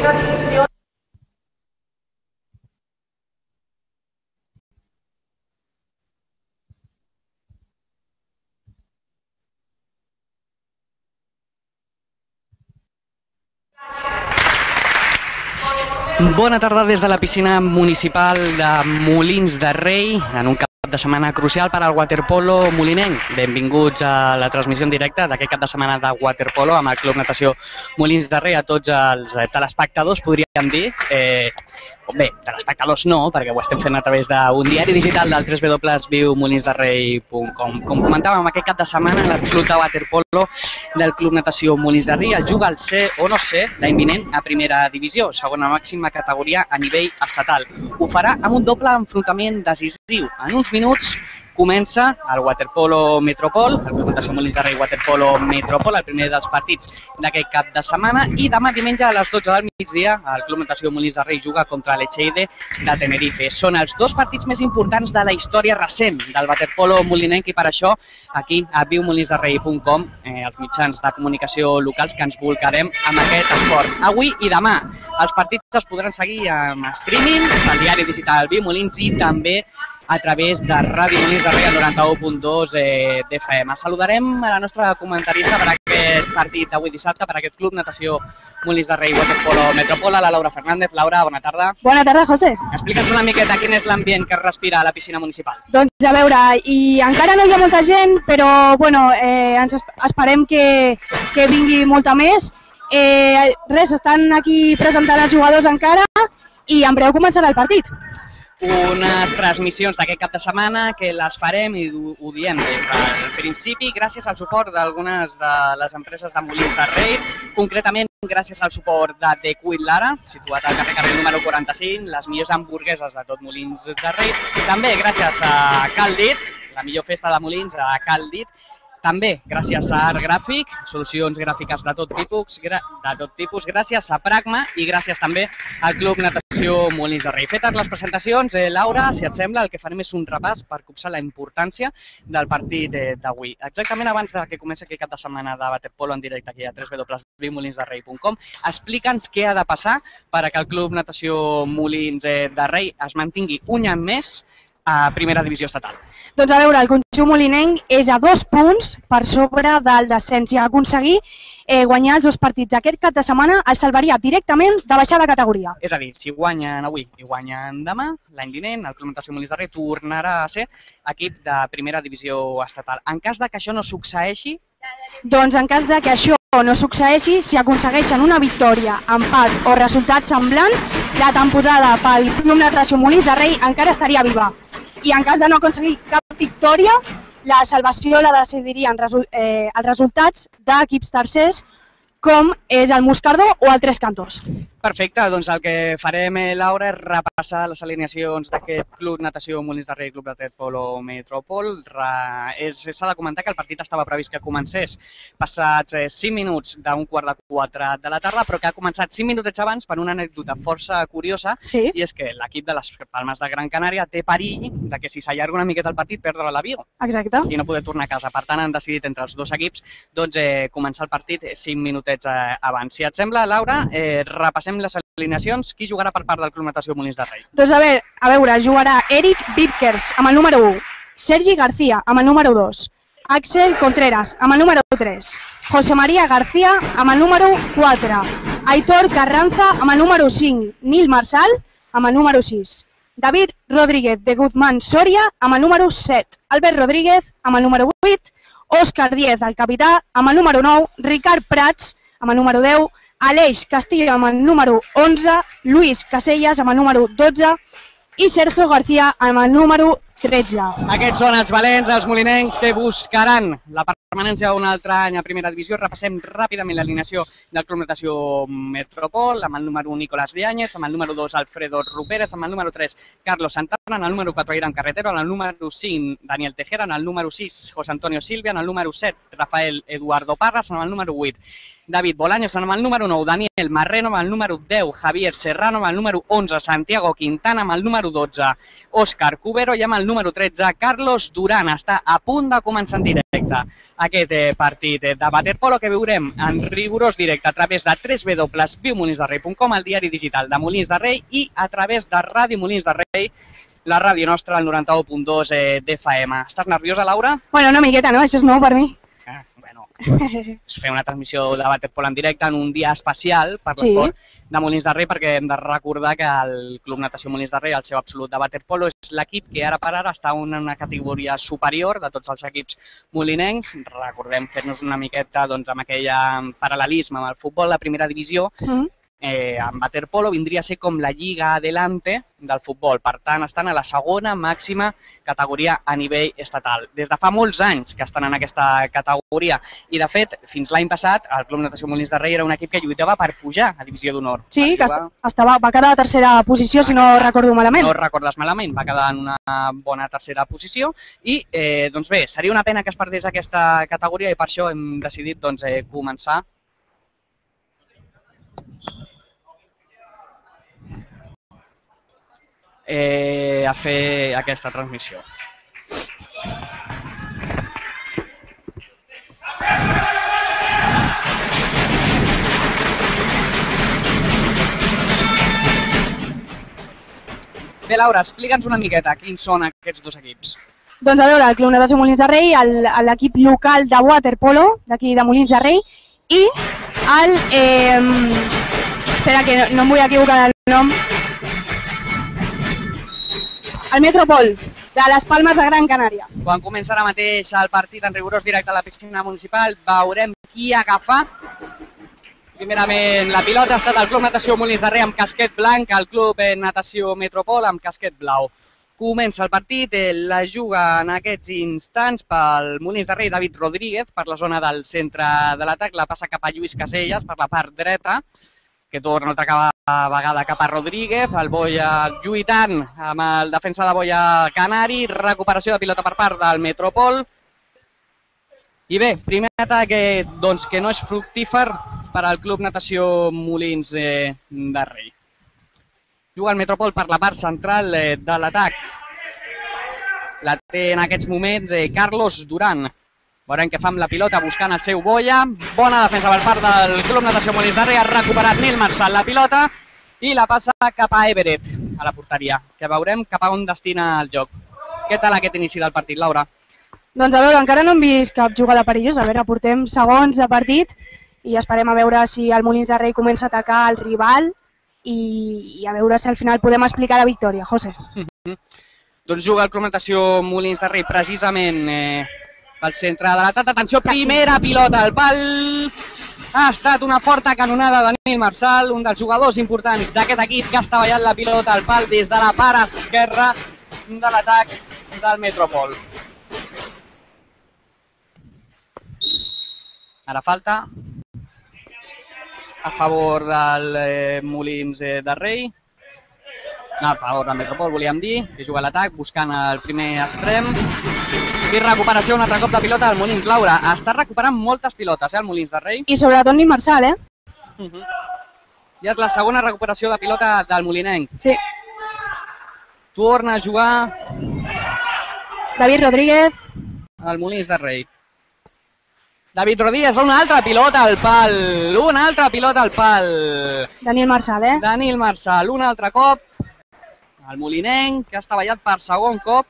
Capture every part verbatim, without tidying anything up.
Bona tarda des de la piscina municipal de Molins de Rei, en un cap de setmana crucial per al waterpolo molinenc. Benvinguts a la transmissió en directe d'aquest cap de setmana de waterpolo amb el Club Natació Molins de Rei. A tots els telespectadors, podríem dir, eh, bé, telespectadors no, perquè ho estem fent a través d'un diari digital del w w w punt viu molins de rei punt com. Com comentàvem, aquest cap de setmana l'absolut de waterpolo del Club Natació Molins de Rei el juga al C o no C, la imminent a primera divisió, segona màxima categoria a nivell estatal. Ho farà amb un doble enfrontament decisiu. En uns minuts comença el waterpolo Metropol, el Club Natació Molins de Rei Waterpolo Metropol, el primer dels partits d'aquest cap de setmana, i demà diumenge a les dotze del migdia el Club Natació Molins de Rei juga contra l'Echeide de Tenerife. Són els dos partits més importants de la història recent del waterpolo molinenc i per això aquí a viu molins de rei punt com, eh, els mitjans de comunicació locals, que ens bolcarem amb aquest esport. Avui i demà els partits es podran seguir amb streaming, al diari digital Viu Molins i també a través de Ràdio Molins de Rei al noranta-u punt dos eh, d'F M. Saludarem a la nostra comentarista per aquest partit d'avui dissabte, per aquest Club Natació Molins de Rei Waterpolo Metropol, la Laura Fernández. Laura, bona tarda. Bona tarda, José. Explica'ns una miqueta quin és l'ambient que es respira a la piscina municipal. Doncs a veure, i encara no hi ha molta gent, però bueno, eh, ens esperem que, que vingui molta més. Eh, res, estan aquí presentant els jugadors encara i en breu començarà el partit. Unes transmissions d'aquest cap de setmana que les farem, i ho diem des del principi, gràcies al suport d'algunes de les empreses de Molins de Rei, concretament gràcies al suport de The Cuit Lara, situat al carrer Carrer número quaranta-cinc, les millors hamburgueses de tot Molins de Rei, també gràcies a Cal Dit, la millor festa de Molins, a Cal Dit, també gràcies a Art Gràfic, solucions gràfiques de tot tipus, de tot tipus, gràcies a Pragma i gràcies també al Club Natació Molins de Rei. Fetes les presentacions, eh, Laura, si et sembla, el que farem és un repàs per copsar la importància del partit eh, d'avui. Exactament abans de que comenci aquest cap de setmana de waterpolo en directe aquí a w w w punt viu molins de rei punt com, explica'ns què ha de passar perquè el Club Natació Molins eh, de Rei es mantingui un any més a primera divisió estatal. Doncs a veure, el conjunt molinenc és a dos punts per sobre del descens i aconseguir eh, guanyar els dos partits aquest cap de setmana el salvaria directament de baixar de categoria. És a dir, si guanyen avui i guanyen demà, l'any vinent, el Club Natació Molins de Rei tornarà a ser equip de primera divisió estatal. En cas de que això no succeeixi... Doncs en cas de que això no succeeixi, si aconsegueixen una victòria, empat o resultat semblant, la temporada pel Club Natació Molins de Rei encara estaria viva. I en cas de no aconseguir cap victòria, la salvació la decidirien eh, els resultats d'equips tercers, com és el Moscardó o el Tres Cantors. Perfecte, doncs el que farem, Laura, és repassar les alineacions d'aquest Club Natació Molins de Rei, Club de Waterpolo Metropol. S'ha de comentar que el partit estava previst que comencés passats cinc minuts d'un quart de quatre de la tarda, però que ha començat cinc minutets abans per una anècdota força curiosa, sí? I és que l'equip de les Palmes de Gran Canària té perill de que si s'allarga una miqueta el partit perdre l'avió. Exacte. I no poder tornar a casa. Per tant, han decidit entre els dos equips doncs, eh, començar el partit cinc minutets eh, abans. Si et sembla, Laura, eh, repassem les alineacions. Qui jugarà per part del Club Natació Molins de Rei? Doncs a veure, a veure jugarà Eric Vipkers amb el número u, Sergi García amb el número dos, Axel Contreras amb el número tres, José María García amb el número quatre, Aitor Carranza amb el número cinc, Nil Marsal amb el número sis, David Rodríguez de Guzmán Soria amb el número set, Albert Rodríguez amb el número vuit, Òscar Díez, el capità, amb el número nou, Ricard Prats amb el número deu, Aleix Castillo amb el número onze, Luis Casellas amb el número dotze i Sergio García amb el número tretze. Aquests són els valents, els molinencs que buscaran la permanència un altre any a primera divisió. Repassem ràpidament l'alineació del Club Natació Metropol, amb el número un Nicolás Diáñez, amb el número dos Alfredo Rupérez, amb el número tres Carlos Santana, amb el número quatre Irán Carretero, amb el número cinc Daniel Tejera, amb el número sis José Antonio Silvia, amb el número set Rafael Eduardo Parras, amb el número vuit David Bolaños, amb el número nou Daniel Marreno, amb el número deu Javier Serrano, amb el número onze Santiago Quintana, amb el número dotze Òscar Cubero i amb el número tretze, Carlos Duran. Està a punt de començar en directe aquest partit de waterpolo que veurem en rigorós directe a través de w w w punt viu molins de rei punt com, el diari digital de Molins de Rei, i a través de Ràdio Molins de Rei, la ràdio nostra, el noranta-u punt dos d'F M. Estàs nerviosa, Laura? Bueno, una miqueta, no? Això és nou per mi. Ah, bueno, és fer una transmissió de waterpolo en directe en un dia especial per l'esport de Molins de Rei, perquè hem de recordar que el Club Natació Molins de Rei, el seu absolut de waterpolo, és l'equip que ara per ara està en una categoria superior de tots els equips molinencs. Recordem fer-nos una miqueta doncs, amb aquell paral·lelisme amb el futbol, la primera divisió, mm. Eh, en waterpolo vindria a ser com la Lliga Adelante del futbol. Per tant, estan a la segona màxima categoria a nivell estatal. Des de fa molts anys que estan en aquesta categoria. I, de fet, fins l'any passat, el Club Natació Molins de Rei era un equip que lluitava per pujar a Divisió d'Honor. Sí, que estava, va quedar a tercera posició, si no recordo malament. No recordes malament, va quedar en una bona tercera posició. I, eh, doncs bé, seria una pena que es perdés aquesta categoria i per això hem decidit doncs, eh, començar Eh, a fer aquesta transmissió. Bé, Laura, explica'ns una miqueta quins són aquests dos equips. Doncs a veure, el Club Natació Molins de Rei, l'equip local de waterpolo d'aquí de Molins de Rei, i el... Eh, espera, que no, no em vull equivocar del nom. El Metropol, de les Palmes de Gran Canària. Quan comença ara mateix el partit en rigorós directe a la piscina municipal, veurem qui agafa. Primerament, la pilota ha estat el Club Natació Molins de Rei amb casquet blanc, el Club Natació Metropol amb casquet blau. Comença el partit, la juga en aquests instants pel Molins de Rei David Rodríguez, per la zona del centre de l'atac, la passa cap a Lluís Caselles per la part dreta, que torna altra vegada cap a Rodríguez, el Boia lluitant amb el defensa de Boia Canari, recuperació de pilota per part del Metropol. I bé, primer atac eh, doncs, que no és fructífer per al Club Natació Molins eh, de Rei. Juga el Metropol per la part central eh, de l'atac. La té en aquests moments eh, Carlos Duran. Veurem què fa amb la pilota buscant el seu Boia. Bona defensa per part del Club Natació Molins de Rei. Ha recuperat Nil Marçal la pilota i la passa cap a Everett, a la porteria, que veurem cap a on destina el joc. Què tal aquest inici del partit, Laura? Doncs a veure, encara no hem vist cap jugada perillosa. A veure, portem segons de partit i esperem a veure si el Molins de Rei comença a atacar el rival i, i a veure si al final podem explicar la victòria, José. Mm-hmm. Doncs juga el Club Natació Molins de Rei precisament eh, al centre de l'atac. Atenció, primera pilota al pal. Ha estat una forta canonada de Nil Marçal, un dels jugadors importants d'aquest equip que ha estavellat la pilota al pal des de la part esquerra de l'atac del Metropol. Ara falta a favor del eh, Molins eh, de Rei. No, a favor del Metropol, volíem dir, que juga l'atac buscant el primer extrem. I recuperació, un altre cop de pilota del Molins. Laura, està recuperant moltes pilotes, eh, el Molins de Rei. I sobretot Nil Marçal, eh? Uh -huh. Ja és la segona recuperació de pilota del molinenc. Sí. Torna a jugar David Rodríguez. El Molins de Rei. David Rodríguez, una altra pilota al pal. Una altra pilota al pal. Daniel Marçal, eh? Daniel Marçal, un altre cop. El molinenc, que ha estavellat per segon cop.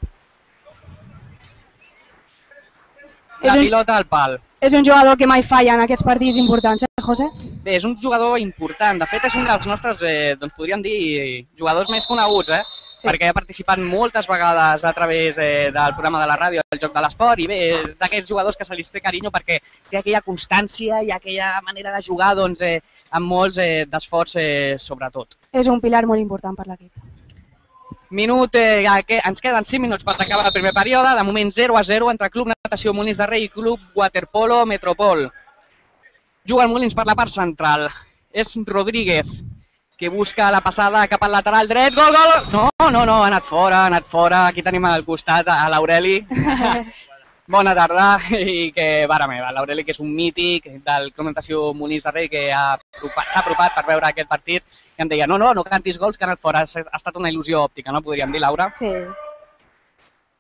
La un, pilota al pal. És un jugador que mai falla en aquests partits importants, eh, José? Bé, és un jugador important. De fet, és un dels nostres, eh, doncs podríem dir, jugadors més coneguts, eh? Sí. Perquè ha participat moltes vegades a través eh, del programa de la ràdio, el Joc de l'Esport, i bé, és d'aquests jugadors que se li té carinyo perquè té aquella constància i aquella manera de jugar doncs, eh, amb molts eh, d'esforç eh, sobretot. És un pilar molt important per l'equip. Minut, eh, que ens queden cinc minuts per acabar el primer període, de moment zero a zero entre Club Natació Molins de Rei i Club Waterpolo Metropol. Juga el Molins per la part central, és Rodríguez, que busca la passada cap al lateral dret, gol, gol! No, no, no, ha anat fora, ha anat fora, aquí tenim al costat a l'Aureli. Bona tarda, i que, mare meva, l'Aureli, que és un mític del Club Natació Molins de Rei, que s'ha apropat per veure aquest partit, que em deia, no, no, no cantis gols, que ha anat fora, ha estat una il·lusió òptica, no podríem dir, Laura? Sí.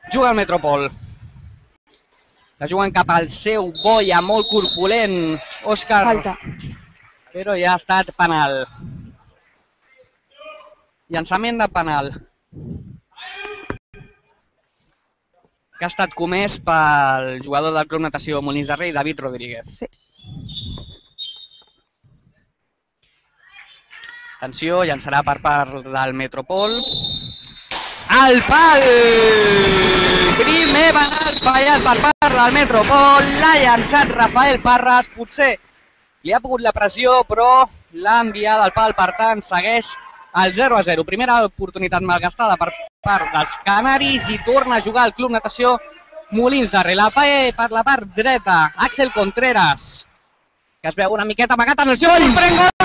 Juga el Metropol. La juguen cap al seu boia molt corpulent, Òscar. Falta. Però ja ha estat penal. Llançament de penal. Que ha estat comès pel jugador del Club Natació Molins de Rei, David Rodríguez. Sí. Atenció, llançarà per part del Metropol. Al pal! Primer penal fallat per part del Metropol. L'ha llançat Rafael Parras. Potser li ha pogut la pressió, però l'ha enviat al pal. Per tant, segueix el zero a zero. Primera oportunitat malgastada per part dels canaris i torna a jugar el Club Natació Molins de Rei. La paella per la part dreta. Àxel Contreras, que es veu una miqueta amagat en el seu gol. Pren gol!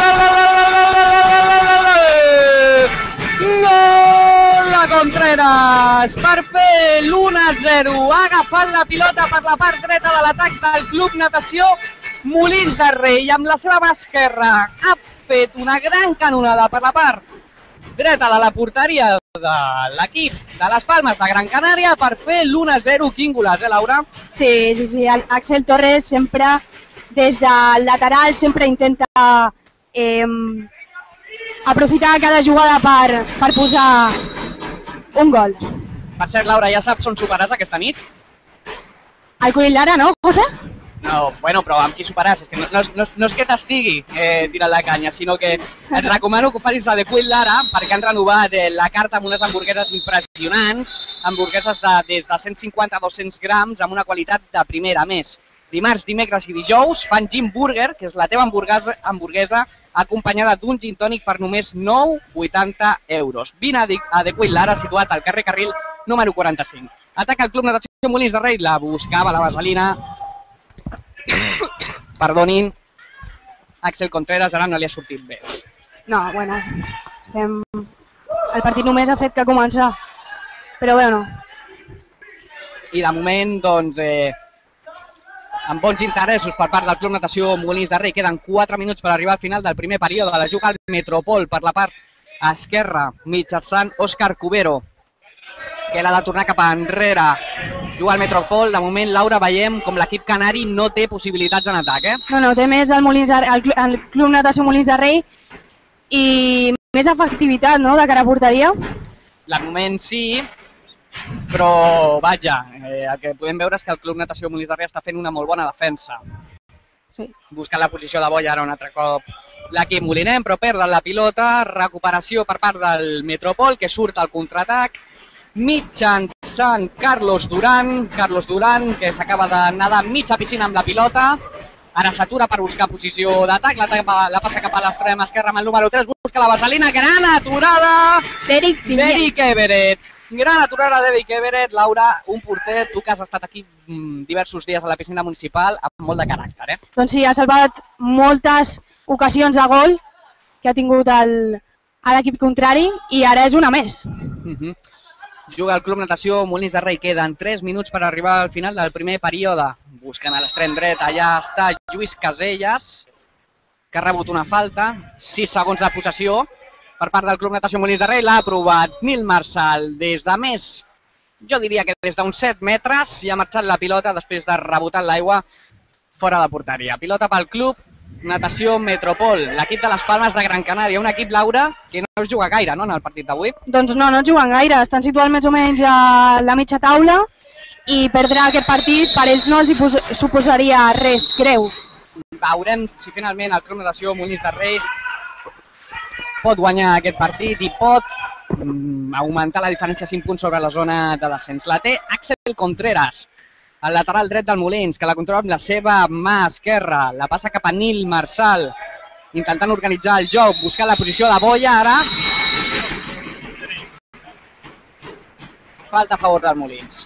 Gol de Contreras per fer l'u a zero. Ha agafat la pilota per la part dreta de l'atac del Club Natació Molins de Rei i amb la seva mà esquerra ha fet una gran canonada per la part dreta de la porteria de l'equip de les Palmes de Gran Canària per fer l'u a zero. Quin golaç, eh, Laura? Sí, sí, sí. Àxel Torres sempre des del lateral sempre intenta eh, aprofitar cada jugada per, per posar un gol. Per cert, Laura, ja saps on superaràs aquesta nit? Al Conill Lara, no, José? No, bueno, però amb qui superaràs? És que no, no, no, no és que t'estigui eh, tirant la canya, sinó que et recomano que ho facis a The Quill Lara perquè han renovat eh, la carta amb unes hamburgueses impressionants, hamburgueses de, des de cent cinquanta a dos-cents grams amb una qualitat de primera. A més, dimarts, dimecres i dijous fan Gym Burger, que és la teva hamburguesa, hamburguesa acompanyada d'un gin tònic per només nou coma vuitanta euros. Vine a The Quill Lara, situat al carrer Carril número quaranta-cinc. Ataca el Club Natació Molins de Rei, la buscava la vaselina. Perdonin, Àxel Contreras ara no li ha sortit bé. No, bueno, estem... el partit només ha fet que començar, però bé, no. I de moment, doncs, eh, amb bons interessos per part del Club Natació Molins de Rei, queden quatre minuts per arribar al final del primer període. La juga el Metropol per la part esquerra, mitjançant Òscar Cubero, que l'ha de tornar cap enrere. Juga el Metropol, de moment, Laura, veiem com l'equip canari no té possibilitats en atac, eh? No, no, té més el, Molins de, el, el Club Natació Molins de Rei i més efectivitat, no?, de cara a porteria. De moment sí, però, vaja, eh, el que podem veure és que el Club Natació Molins de Rei està fent una molt bona defensa. Sí. Buscant la posició de boia ara un altre cop l'equip molinenc, però perden la pilota. Recuperació per part del Metropol, que surt al contraatac. Mitjançant Carlos Duran, Carlos Duran, que s'acaba de nedar mitja piscina amb la pilota. Ara s'atura per buscar posició d'atac, la, la passa cap a l'extrem esquerra amb el número tres, busca la vaselina, gran aturada d'Eric Everett. Gran aturada d'Eric Everett. Laura, un porter, tu que has estat aquí diversos dies a la piscina municipal, amb molt de caràcter, eh? Doncs sí, ha salvat moltes ocasions de gol que ha tingut l'equip contrari i ara és una més. Uh -huh. Juga el Club Natació Molins de Rei, queden tres minuts per arribar al final del primer període. Busquen a l'extrem dret, allà està Lluís Caselles, que ha rebut una falta, sis segons de possessió per part del Club Natació Molins de Rei, l'ha aprovat Nil Marçal des de més, jo diria que des d'uns set metres, i ha marxat la pilota després de rebotar l'aigua fora de porteria. Pilota pel Club Natació Metropol, l'equip de les Palmes de Gran Canària, un equip, Laura, que no es juga gaire, no?, en el partit d'avui. Doncs no, no juguen gaire, estan situats més o menys a la mitja taula i perdre aquest partit per ells no els hi suposaria res greu. Veurem si finalment el Club Natació Molins de Rei pot guanyar aquest partit i pot mm, augmentar la diferència cinc punts sobre la zona de descens. La té Àxel Contreras, el lateral dret del Molins, que la controla amb la seva mà esquerra. La passa cap a Nil Marçal, intentant organitzar el joc, buscant la posició de boia ara. Falta a favor del Molins.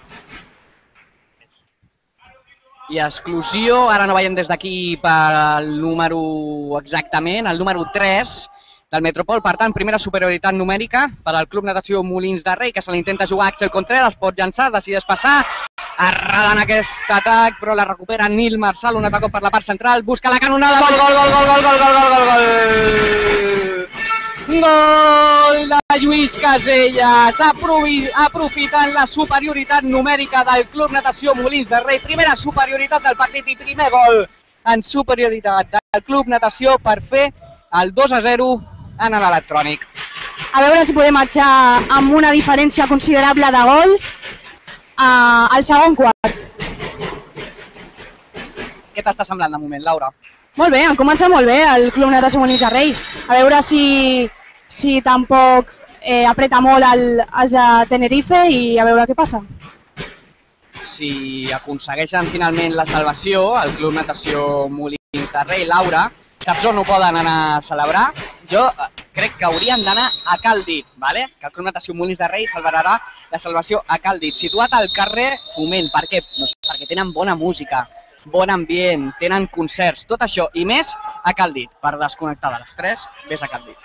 I exclusió, ara no veiem des d'aquí per el número exactament, el número tres del Metropol. Per tant, primera superioritat numèrica per al Club Natació Molins de Rei, que se l'intenta jugar Àxel Contreras, pot llançar, decideix passar, errada en aquest atac, però la recupera Nil Marçal, un atac per la part central, busca la canonada, gol, gol, gol, gol, gol, gol, gol, gol, gol, gol! Gol de Lluís Casellas, aprofitant la superioritat numèrica del Club Natació Molins de Rei. Primera superioritat del partit i primer gol en superioritat del Club Natació per fer el dos a zero en l'electrònic. A veure si podem marxar amb una diferència considerable de gols al segon quart. Què t'està semblant de moment, Laura? Molt bé, han començat molt bé el Club Natació Molins de Rei. A veure si, si tampoc eh, apreta molt el, els de Tenerife i a veure què passa. Si aconsegueixen finalment la salvació, el Club Natació Molins de Rei, Laura, saps on ho poden anar a celebrar? Jo crec que haurien d'anar a Cal Dit, ¿vale? Que el Club Natació Molins de Rei celebrarà la salvació a Cal Dit, situat al carrer Foment. Per què? No sé, perquè tenen bona música, bon ambient, tenen concerts, tot això i més a Cal Dit. Per desconnectar de l'estrès, vés a Cal Dit.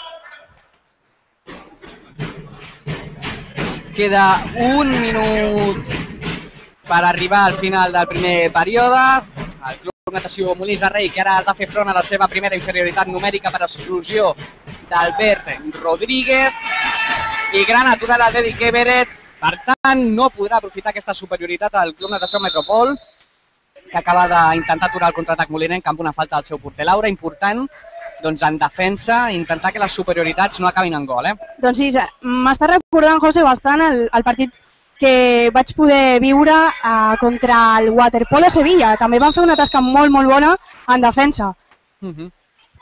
Queda un minut per arribar al final del primer període. El Club Natació Molins de Rei, que ara ha de fer front a la seva primera inferioritat numèrica per exclusió d'Albert Rodríguez. I gran aturada d'Eric Everett. Per tant, no podrà aprofitar aquesta superioritat al Club Natació Metropol, que acaba d'intentar aturar el contraatac molinenc amb una falta del seu porter. Laura, important, doncs en defensa, intentar que les superioritats no acabin en gol, eh? Doncs sí, m'està recordant, José, bastant el, el partit que vaig poder viure uh, contra el Waterpolo Sevilla. També van fer una tasca molt, molt bona en defensa. Uh -huh.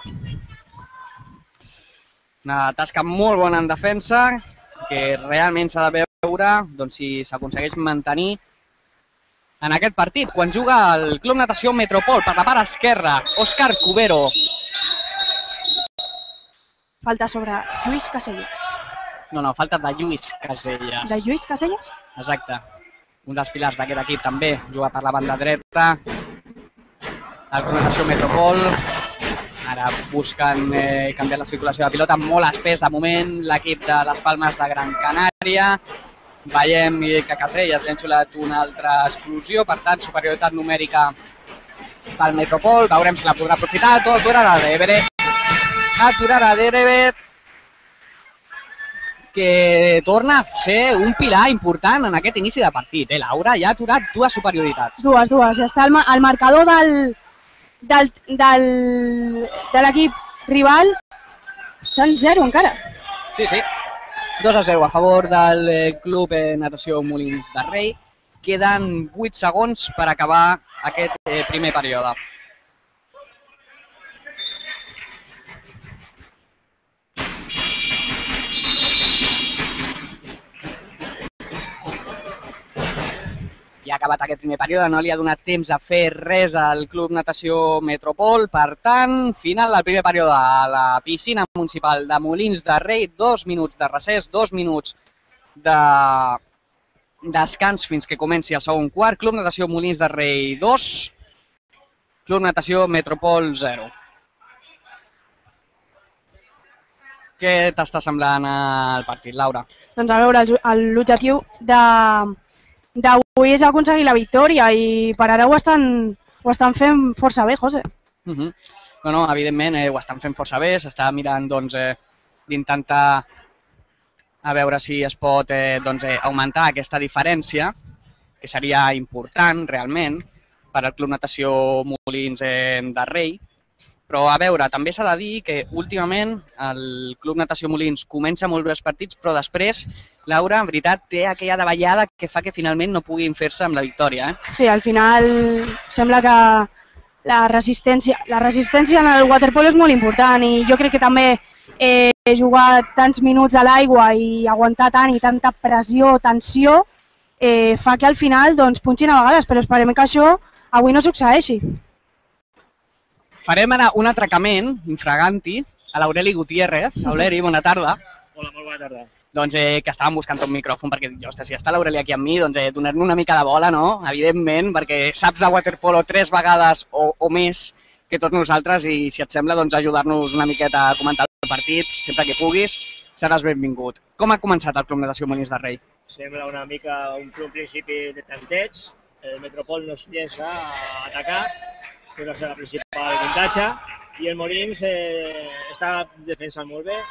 Una tasca molt bona en defensa, que realment s'ha de veure doncs, si s'aconsegueix mantenir en aquest partit, quan juga el Club Natació Metropol per la part esquerra, Òscar Cubero. Falta sobre Lluís Casellas. No, no, falta de Lluís Casellas. De Lluís Casellas? Exacte. Un dels pilars d'aquest equip també, juga per la banda dreta. El Club Natació Metropol. Ara busquen eh, canviar la circulació de pilota, molt espès de moment l'equip de les Palmes de Gran Canària. Veiem que Casellas li ha enxulat una altra exclusió, per tant, superioritat numèrica pel Metropol. Veurem si la podrà aprofitar. Tot aturarà d'Everett. Aturarà d'Everett, que torna a ser un pilar important en aquest inici de partit. Eh, Laura ja ha aturat dues superioritats. Dues, dues. Ja està el, el marcador del, del, del, de l'equip rival. Està en zero encara. Sí, sí. dos a zero a favor del Club Natació Molins de Rei. Queden vuit segons per acabar aquest primer període. Ja ha acabat aquest primer període, no li ha donat temps a fer res al Club Natació Metropol. Per tant, final del primer període a la piscina municipal de Molins de Rei. Dos minuts de recés, dos minuts de descans fins que comenci el segon quart. Club Natació Molins de Rei dos, Club Natació Metropol zero. Què t'està semblant el partit, Laura? Doncs a veure, l'objectiu de... d'avui és aconseguir la victòria i per ara ho estan, ho estan fent força bé, José. Uh -huh. No, no, evidentment eh, ho estan fent força bé, s'està mirant doncs, eh, d'intentar a veure si es pot eh, doncs, eh, augmentar aquesta diferència, que seria important realment per al Club Natació Molins eh, de Rei. Però a veure, també s'ha de dir que últimament el Club Natació Molins comença molt bé els partits, però després, Laura, en veritat, té aquella davallada que fa que finalment no puguin fer-se amb la victòria. Eh? Sí, al final sembla que la resistència, la resistència en el waterpolo és molt important i jo crec que també eh, jugar tants minuts a l'aigua i aguantar tant i tanta pressió, tensió, eh, fa que al final doncs, punxin a vegades, però esperem que això avui no succeeixi. Farem ara un atracament infraganti a l'Aureli Gutiérrez. Aureli, bona tarda. Hola, molt bona tarda. Doncs eh, que estàvem buscant un micròfon perquè, ostres, si està l'Aureli aquí amb mi, doncs eh, donar-ne una mica de bola, no? Evidentment, perquè saps de waterpolo tres vegades o, o més que tots nosaltres i, si et sembla, doncs ajudar-nos una miqueta a comentar el partit, sempre que puguis, seràs benvingut. Com ha començat el Club Natació Molins de Rei? Sembla una mica un, un principi de tanteig. El Metropol nos llença a atacar, que és la seva principal avantatge, i el Molins eh, està defensant molt bé,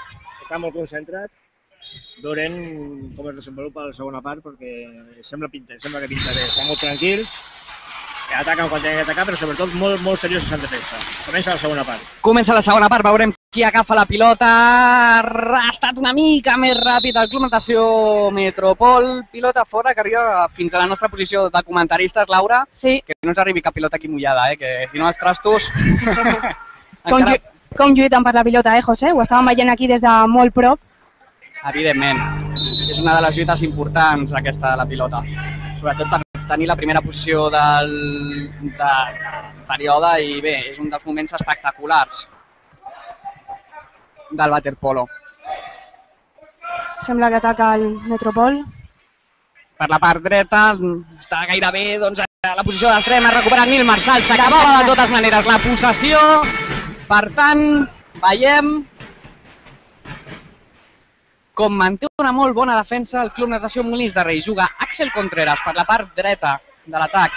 està molt concentrat. Veurem com es desenvolupa la segona part, perquè sembla, pinta, sembla que pinta bé. Estan molt tranquils, ataquen quan tenen que atacar, però sobretot molt, molt seriosos en defensa. Comença la segona part. Comença la segona part, veurem qui agafa la pilota. Ha estat una mica més ràpid el Club Natació Metropol. Pilota fora, que arriba fins a la nostra posició de comentaristes, Laura. Sí. Que no ens arribi cap pilota aquí mullada, eh? Que si no els trastos... Com, encara... llu com lluiten per la pilota, eh, José? Ho estàvem veient aquí des de molt prop. Evidentment, és una de les lluites importants aquesta de la pilota, sobretot per tenir la primera posició del, del període i bé, és un dels moments espectaculars del waterpolo. Sembla que ataca el Metropol. Per la part dreta està gairebé doncs, a la posició d'extrema, recupera Nil Marsal, s'acabava de totes maneres la possessió, per tant, veiem com manté una molt bona defensa el Club Natació Molins de Rei. Juga Àxel Contreras per la part dreta de l'atac.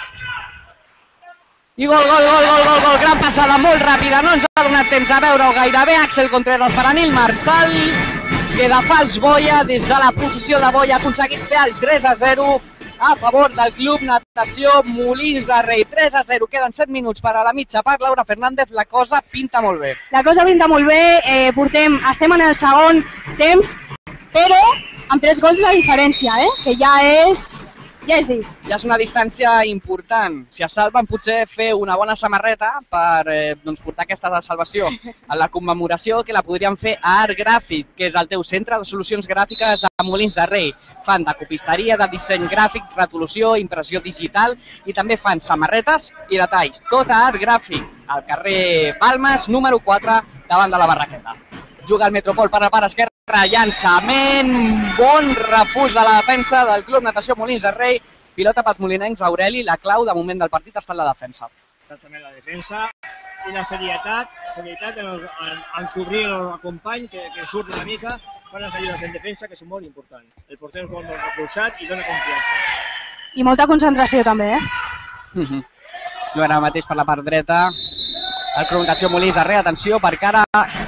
I gol, gol, gol, gol, gol, gol, gran passada, molt ràpida, no ens ha donat temps a veure-ho gairebé. Àxel Contreras per a Nil Marsal, que de fals boia, des de la posició de boia, ha aconseguit fer el tres a zero a favor del Club Natació Molins de Rei. tres a zero, queden set minuts per a la mitja part. Laura Fernández, la cosa pinta molt bé. La cosa pinta molt bé, eh, portem, estem en el segon temps, però amb tres gols de diferència, eh? Que ja és, ja és dir. Ja és una distància important. Si es salven, potser fer una bona samarreta per eh, doncs, portar aquesta salvació a la commemoració, que la podríem fer a Art Gràfic, que és el teu centre de solucions gràfiques a Molins de Rei. Fan de copisteria, de disseny gràfic, retoloció, impressió digital i també fan samarretes i detalls. Tot a Art Gràfic, al carrer Balmes, número quatre, davant de la Barraqueta. Juga el Metropol per la part esquerra, llançament, bon refús de la defensa del Club Natació Molins de Rei. Pilota pels molinencs, Aureli, la clau de moment del partit està en la defensa. També la defensa i la serietat, serietat en, en, en cobrir el company, que, que surt una mica, fan les ajudes en defensa, que són molt importants. El porter és molt repulsat i dona confiança. I molta concentració també, eh? Uh -huh. Jugant ara mateix per la part dreta, el Club Natació Molins de Rei, atenció, perquè ara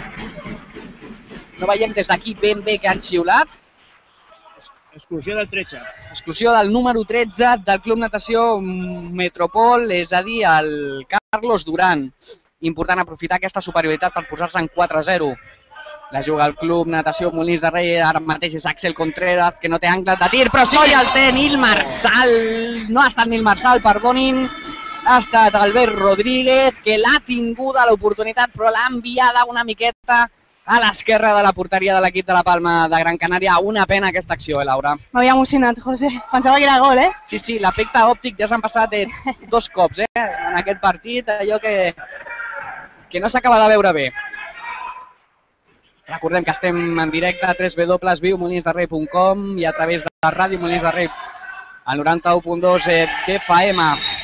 no veiem des d'aquí ben bé que han xiulat. Exclusió del tretze. Exclusió del número tretze del Club Natació Metropol, és a dir, el Carlos Duran. Important aprofitar aquesta superioritat per posar-se en quatre a zero. La juga el Club Natació Molins de Rei, ara mateix és Àxel Contreras, que no té angle de tir, però sí el té Nil Marsal. No ha estat Nil Marsal, perdonin. Ha estat Albert Rodríguez, que l'ha tinguda l'oportunitat, però l'ha enviada una miqueta a l'esquerra de la porteria de l'equip de la Palma de Gran Canària. Una pena aquesta acció, eh, Laura? M'havia emocionat, José. Pensava que era gol, eh? Sí, sí, l'efecte òptic ja s'han passat eh, dos cops eh, en aquest partit, allò que, que no s'acaba de veure bé. Recordem que estem en directe a w w w punt viu molins de rei punt com i a través de la ràdio Molins de Rei al noranta-u punt dos de F M.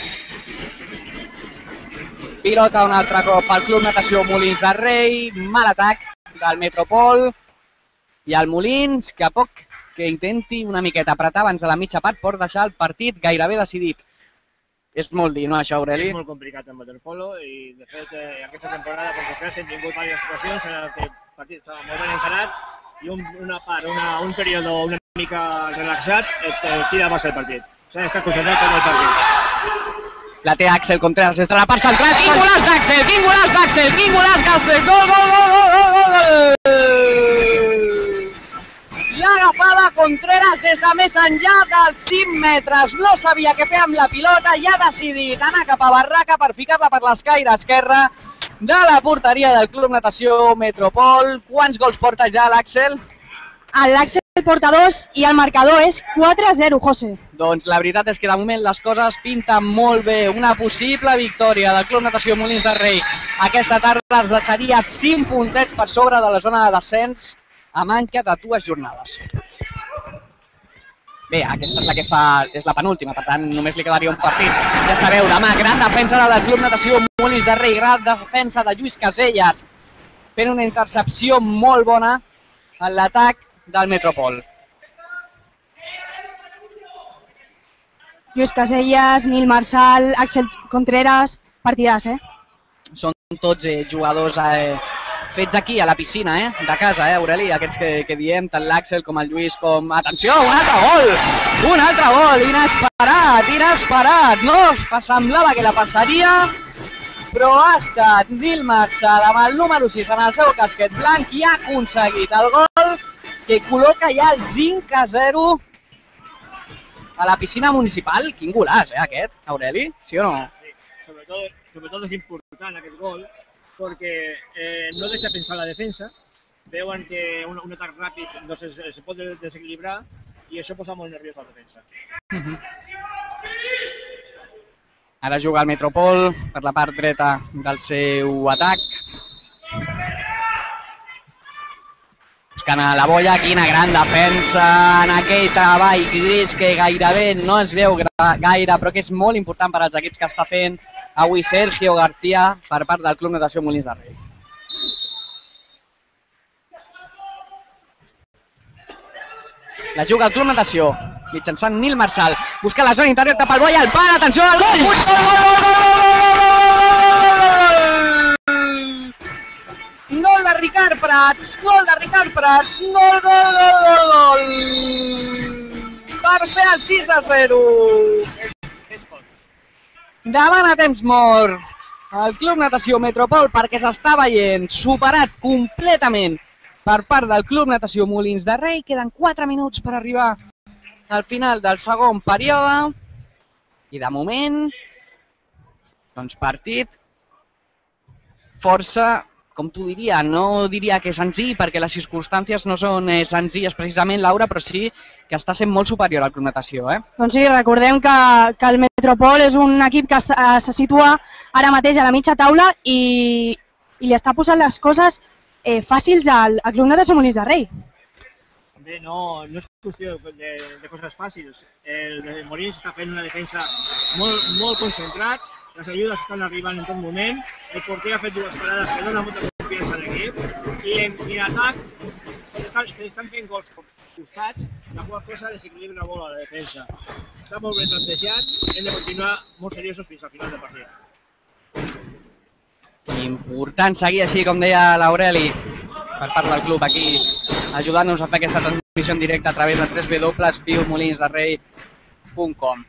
Pilota un altre cop al Club Natació Molins de Rei, mal atac del Metropol i el Molins, que a poc que intenti una miqueta apretar abans de la mitja part pot deixar el partit gairebé decidit. És molt dir, no, això, Aureli? És molt complicat el waterpolo i, de fet, eh, aquesta temporada, com que hem tingut diverses situacions en què el partit estava molt ben encarat i un, una part, una, un període una mica relaxat et, et tira massa el partit. S'ha d'estar concentrat en el partit. La té Àxel Contreras des de la part central. Quin golaç d'Àxel! Quin golaç d'Àxel! Quin golaç d'Àxel! Gol, gol, gol, gol, gol, gol! L'ha agafada Contreras des de més enllà dels cinc metres. No sabia què fer amb la pilota i ha decidit anar cap a barraca per ficar-la per l'escaire esquerra de la porteria del Club Natació Metropol. Quants gols porta ja l'Àxel? L'Àxel porta dos i el marcador és quatre a zero, José. Doncs la veritat és que de moment les coses pinten molt bé. Una possible victòria del Club Natació Molins de Rei aquesta tarda es deixaria cinc puntets per sobre de la zona de descens a manca de dues jornades. Bé, aquesta és la que fa, és la penúltima, per tant només li quedaria un partit. Ja sabeu, demà, gran defensa del Club Natació Molins de Rei, gran defensa de Lluís Casellas, fent una intercepció molt bona en l'atac del Metropol. Lluís Casellas, Nil Marsal, Àxel Contreras, partidàs, eh? Són tots eh, jugadors eh, fets aquí, a la piscina, eh? De casa, eh, Aureli? Aquests que, que diem, tant l'Àxel com el Lluís, com... Atenció, un altre gol! Un altre gol! Inesperat, inesperat! No semblava que la passaria, però ha estat Nil Marsal amb el número sis en el seu casquet blanc i ha aconseguit el gol que col·loca ja el cinc a zero a la piscina municipal. Quin golaç, eh, aquest, Aureli? Sí o no? Sí, sobretot, sobretot és important aquest gol, perquè eh, no deixa pensar la defensa, veuen que un, un atac ràpid no se, se pot desequilibrar i això posa molt nerviós la defensa. Uh-huh. Ara juga el Metropol per la part dreta del seu atac. Buscant a la bolla, quina gran defensa en aquell treball gris que gairebé no es veu gaire, però que és molt important per als equips que està fent avui Sergio García per part del Club Natació Molins de Rei. La juga el Club Natació, mitjançant Nil Marsal. Busca la zona interior, tapa el boia, el pal, atenció al gol! Gol, gol, gol, gol! Gol de Ricard Prats, gol de Ricard Prats, gol, gol, gol, gol, gol! Per fer el sis a zero. Davant a temps mort el Club Natació Metropol perquè s'està veient superat completament per part del Club Natació Molins de Rei. Queden quatre minuts per arribar al final del segon període i de moment doncs partit força, com tu diria, no diria que és senzill perquè les circumstàncies no són senzilles precisament, Laura, però sí que està sent molt superior al Club Natació, eh? Doncs sí, recordem que, que el Metropol és un equip que se, se situa ara mateix a la mitja taula i, i li està posant les coses eh, fàcils al, al Club Natació Molins de Rei. També no, no és qüestió de, de coses fàcils. El, el Molins està fent una defensa molt, molt concentrats, les ajudes estan arribant en tot moment, el porter ha fet dues parades que donen molta confiança a l'equip i en, en atac s'estan fent gols costats, la qual cosa desequilibra molt a la defensa. Està molt ben plantejat, hem de continuar molt seriosos fins al final del partit. Important seguir així, com deia l'Aureli, per part del club aquí, ajudant-nos a fer aquesta transmissió en directe a través de w w w punt viu molins de rei punt com.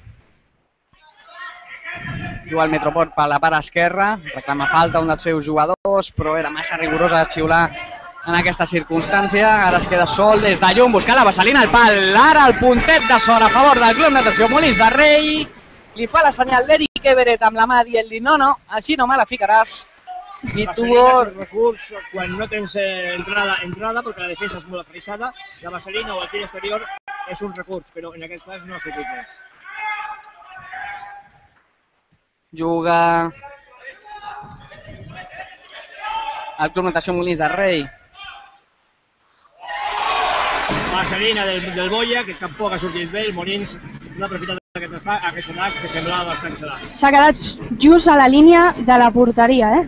Juga el Metropol per la part esquerra, reclama falta un dels seus jugadors, però era massa rigorosa de xiular en aquesta circumstància. Ara es queda sol des de llum, buscant la Vassalina al pal. Ara el puntet de sort a favor del Club Natació Molins de Rei. Li fa la senyal d'Eric Everett amb la mà dient-li no, no, així no me la ficaràs. I tu... Vassalina és el recurs quan no tens entrada, entrada perquè la defensa és molt aferrissada. La Vassalina o el tir exterior és un recurs, però en aquest cas no s'aplica. Juga el Club Natació Molins de Rei. Vassalina del, del Boia, que tampoc ha sortit bé, el Molins no ha aprofitat aquest atac que semblava bastant clar. S'ha quedat just a la línia de la porteria, eh?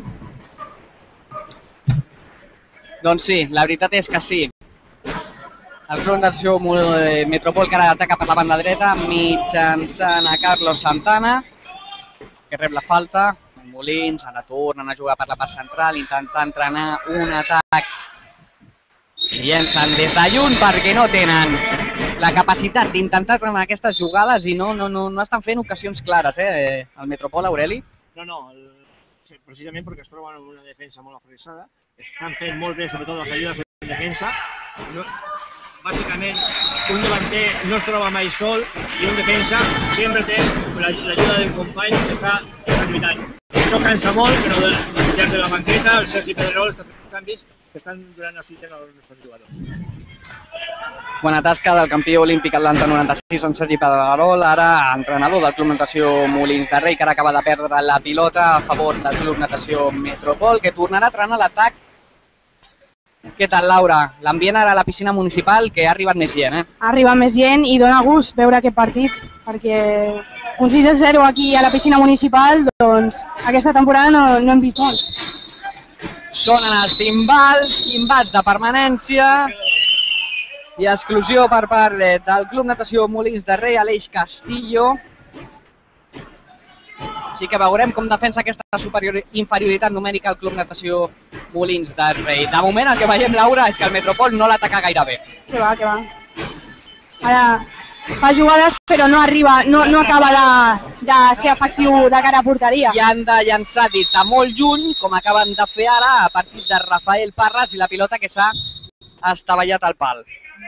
Doncs sí, la veritat és que sí. El Club Natació Metropol que ara ataca per la banda dreta mitjançant a Carlos Santana, que rep la falta. El Molins ara tornen a jugar per la part central, intentant entrenar un atac. I llencen des de lluny perquè no tenen la capacitat d'intentar trenar aquestes jugades i no, no, no, no estan fent ocasions clares, eh, el Metropol, Aureli. No, no, el, precisament perquè es troben en una defensa molt aferrissada, estan fent molt bé, sobretot les ajudes en defensa. No, bàsicament, un davanter no es troba mai sol i un defensa sempre té l'ajuda del company que està, està lluitant. Això cansa molt, però des de la banqueta el Sergi Pedrerol està fent canvis que estan donant oxigen als nostres jugadors. Bona tasca del campió olímpic Atlanta noranta-sis, en Sergi Pedrerol, ara entrenador del Club Natació Molins de Rei, que ara acaba de perdre la pilota a favor del Club Natació Metropol, que tornarà a entrenar l'atac. Què tal, Laura? L'ambient ara a la piscina municipal, que ha arribat més gent, eh? Ha arribat més gent i dona gust veure aquest partit, perquè un sis a zero aquí a la piscina municipal, doncs aquesta temporada no, no hem vist molts. Sonen els timbals, timbals de permanència i exclusió per part del Club Natació Molins de Rei, Aleix Castillo. Així que veurem com defensa aquesta inferioritat numèrica al Club Natació Molins de Rei. De moment el que veiem, Laura, és que el Metropol no l'ataca gaire bé. Que va, que va. Ara fa jugades però no arriba, no, no acaba de, de ser efectiu de cara a porteria. I han de llançar des de molt lluny, com acaben de fer ara, a partir de Rafael Parras i la pilota que s'ha estavellat al pal.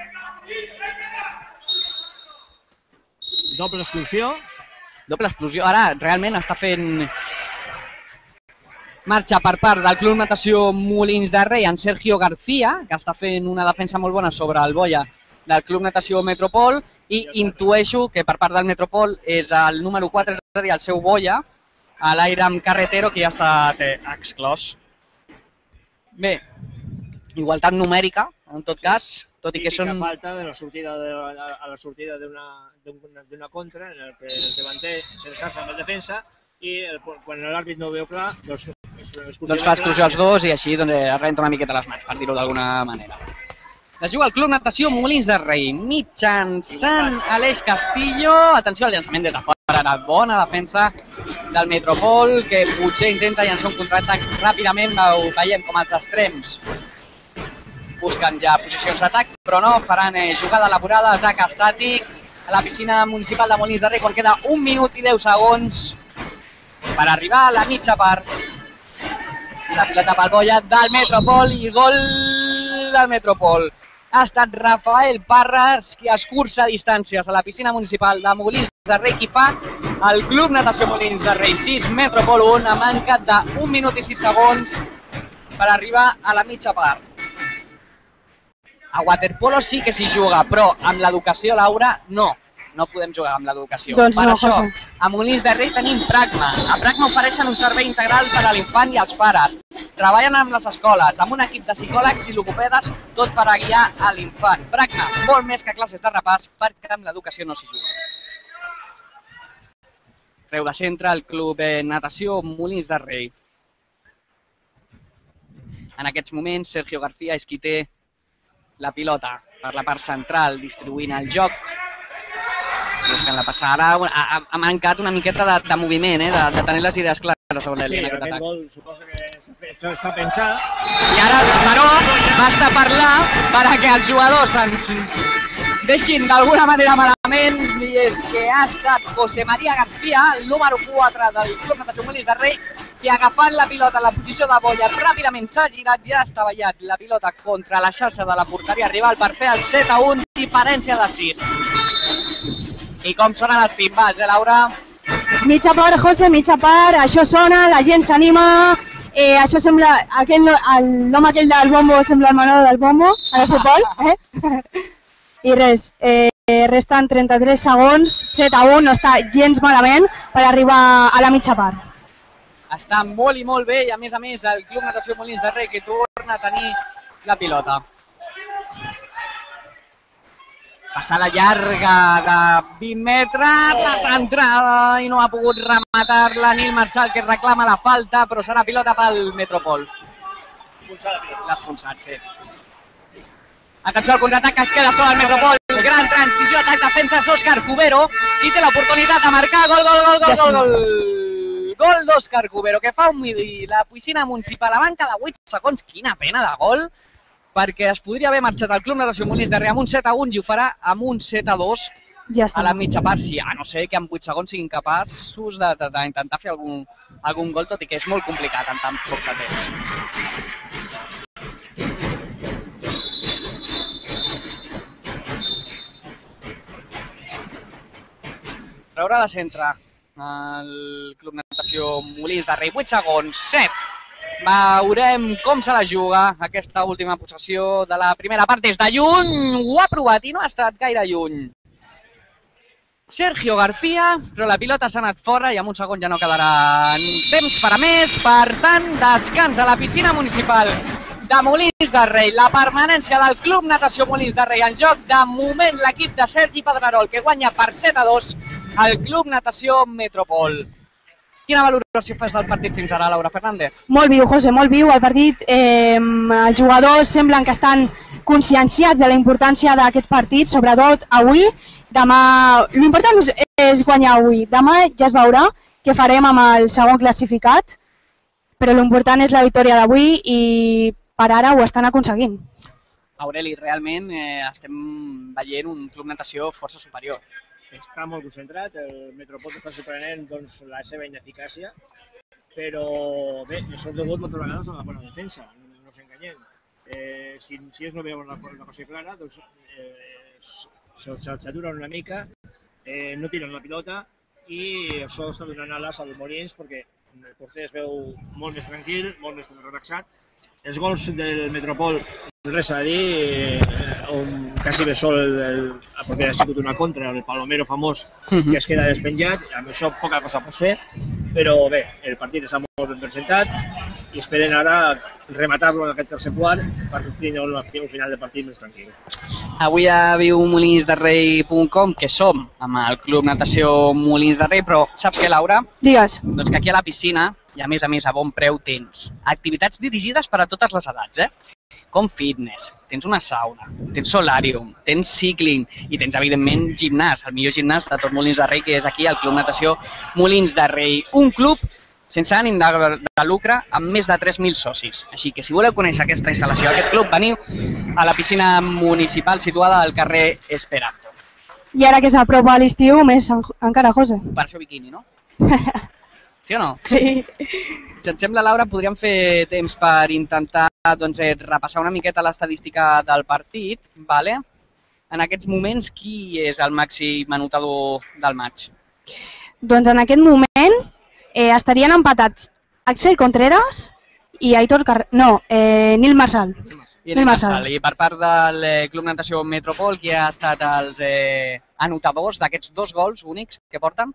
Doble exclusió. Doble explosió. Ara realment està fent marxa per part del Club Natació Molins de Rei en Sergio García, que està fent una defensa molt bona sobre el boia del Club Natació Metropol, i intueixo que per part del Metropol és el número quatre, és a dir, el seu boia, a l'aire amb Carretero, que ja està exclòs. Bé, igualtat numèrica, en tot cas, tot i que són... Típica falta de la sortida de, a la sortida d'una contra, en el que el davanter s'ensalça amb el defensa i el, quan l'àrbit no ho veu clar, doncs... Doncs fa exclusió als dos i així doncs, es renta una miqueta les mans, per dir-ho d'alguna manera. La juga el Club Natació Molins de Rei, mitjançant Aleix Castillo. Atenció al llançament des de fora, una bona defensa del Metropol, que potser intenta llançar un contraatac ràpidament, ho veiem com els extrems busquen ja posicions d'atac, però no, faran eh, jugada elaborada, atac estàtic a la piscina municipal de Molins de Rei quan queda un minut i deu segons per arribar a la mitja part. La pilota pel boia del Metropol i gol del Metropol. Ha estat Rafael Parras qui escurça distàncies a la piscina municipal de Molins de Rei, qui fa el Club Natació Molins de Rei sis, Metropol un, a manca d'un minut i sis segons per arribar a la mitja part. A waterpolo sí que s'hi juga, però amb l'educació, Laura, no. No podem jugar amb l'educació. Doncs per no, això, José. a Molins de Rei tenim Pragma. A Pragma ofereixen un servei integral per a l'infant i als pares. Treballen amb les escoles, amb un equip de psicòlegs i logopedes, tot per a guiar a l'infant. Pragma, molt més que classes de repàs, perquè amb l'educació no s'hi juga. Creu de centre, el Club Natació Molins de Rei. En aquests moments, Sergio García és qui té la pilota per la part central, distribuint el joc. Buscant la passada. Ha, ha mancat una miqueta de, de moviment, eh? de, de tenir les idees clares sobre l'Eli. Sí, aquest atac. Gol suposo que s'ha pensat. I ara, però, basta parlar perquè els jugadors ens deixin d'alguna manera malament, i és que ha estat José María García, el número quatre del Club Natació Molins de Rei, que agafant la pilota en la posició de boia ràpidament s'ha girat i ha estavellat la pilota contra la xarxa de la porteria rival per fer el set a un, diferència de sis. I com sonen els timbals, eh, Laura? Mitja part, José, mitja part, això sona, la gent s'anima, eh, això sembla, aquell, el nom aquell del bombo sembla el Manolo del bombo, al futbol, eh? I res, eh, resten trenta-tres segons, set a un, no està gens malament per arribar a la mitja part. Està molt i molt bé i a més a més el Club Natació Molins de Rei que torna a tenir la pilota. Passada llarga de vint metres, la centrada i no ha pogut rematar-la Nil Marçal, que reclama la falta, però serà pilota pel Metropol. L'ha esfonsat, sí. Atenció al contraatac que es queda sol al Metropol. Gran transició, atac, defenses, Òscar Cubero, i té l'oportunitat de marcar gol, gol, gol, gol, gol, gol. Gol d'Òscar Cubero, que fa un midi la piscina municipal a manca de vuit segons. Quina pena de gol, perquè es podria haver marxat al Club Natació Molins de Rei amb un set a un i ho farà amb un set a dos ja està. A la mitja part. Sí, a no ser que en vuit segons siguin capaços d'intentar fer algun, algun gol, tot i que és molt complicat en tan poc de temps. Traurà de centre el Club Natació Molins de Rei. vuit segons, set. Veurem com se la juga aquesta última possessió de la primera part des de lluny. Ho ha provat i no ha estat gaire lluny Sergio García, però la pilota s'ha anat fora i en un segon ja no quedarà temps per a més. Per tant, descans a la piscina municipal de Molins de Rei. La permanència del Club Natació Molins de Rei en joc. De moment l'equip de Sergi Pedrerol, que guanya per set a dos al Club Natació Metropol. Quina valoració fas del partit fins ara, Laura Fernández? Molt viu, José, molt viu. El partit, eh, els jugadors semblen que estan conscienciats de la importància d'aquest partit, sobretot avui. Demà, l'important és, és guanyar avui. Demà ja es veurà que farem amb el segon classificat, però l'important és la victòria d'avui i per ara ho estan aconseguint. Aureli, realment eh, estem veient un club natació força superior. Està molt concentrat, el Metropol està sorprenent doncs, la seva ineficàcia, però bé, això és degut moltes vegades a la bona defensa, no, no s'enganyem. Eh, si, si ells no veuen una, una cosa clara, doncs eh, s'aturen una mica, eh, no tiren la pilota i això està donant ales als Molins perquè el porter es veu molt més tranquil, molt més relaxat. Els gols del Metropol, res a dir, eh, on quasi bé sol el, el, perquè ha sigut una contra, el Palomero famós, que es queda despenjat, amb això poca cosa pot fer, però bé, el partit està molt ben presentat i esperen ara rematar-lo en aquest tercer quart per tenir un final de partit més tranquil. Avui a viu molins de rei punt com, que som amb el Club Natació Molins de Rei, però saps què, Laura? Digues. Doncs que aquí a la piscina, i a més a més a bon preu, tens activitats dirigides per a totes les edats, eh? Com fitness, tens una sauna, tens solàrium, tens cycling i tens, evidentment, gimnàs, el millor gimnàs de tot Molins de Rei, que és aquí, el Club Natació Molins de Rei. Un club sense ànim de, de lucre amb més de tres mil socis. Així que si voleu conèixer aquesta instal·lació, aquest club, veniu a la piscina municipal situada al carrer Esperanto. I ara que s'apropa a l'estiu, més en, encara, José. Per això biquini, no? Sí o no? Sí. Si et sembla, Laura, podríem fer temps per intentar doncs, repassar una miqueta l'estadística del partit. Vale? En aquests moments, qui és el màxim anotador del maig? Doncs en aquest moment eh, estarien empatats Axel Contreras i Aitor Carrer... No, eh, Nil Marsal. I, Nil Marsal. I per part del Club Natació Metropol, qui ha estat els eh, anotadors d'aquests dos gols únics que porten?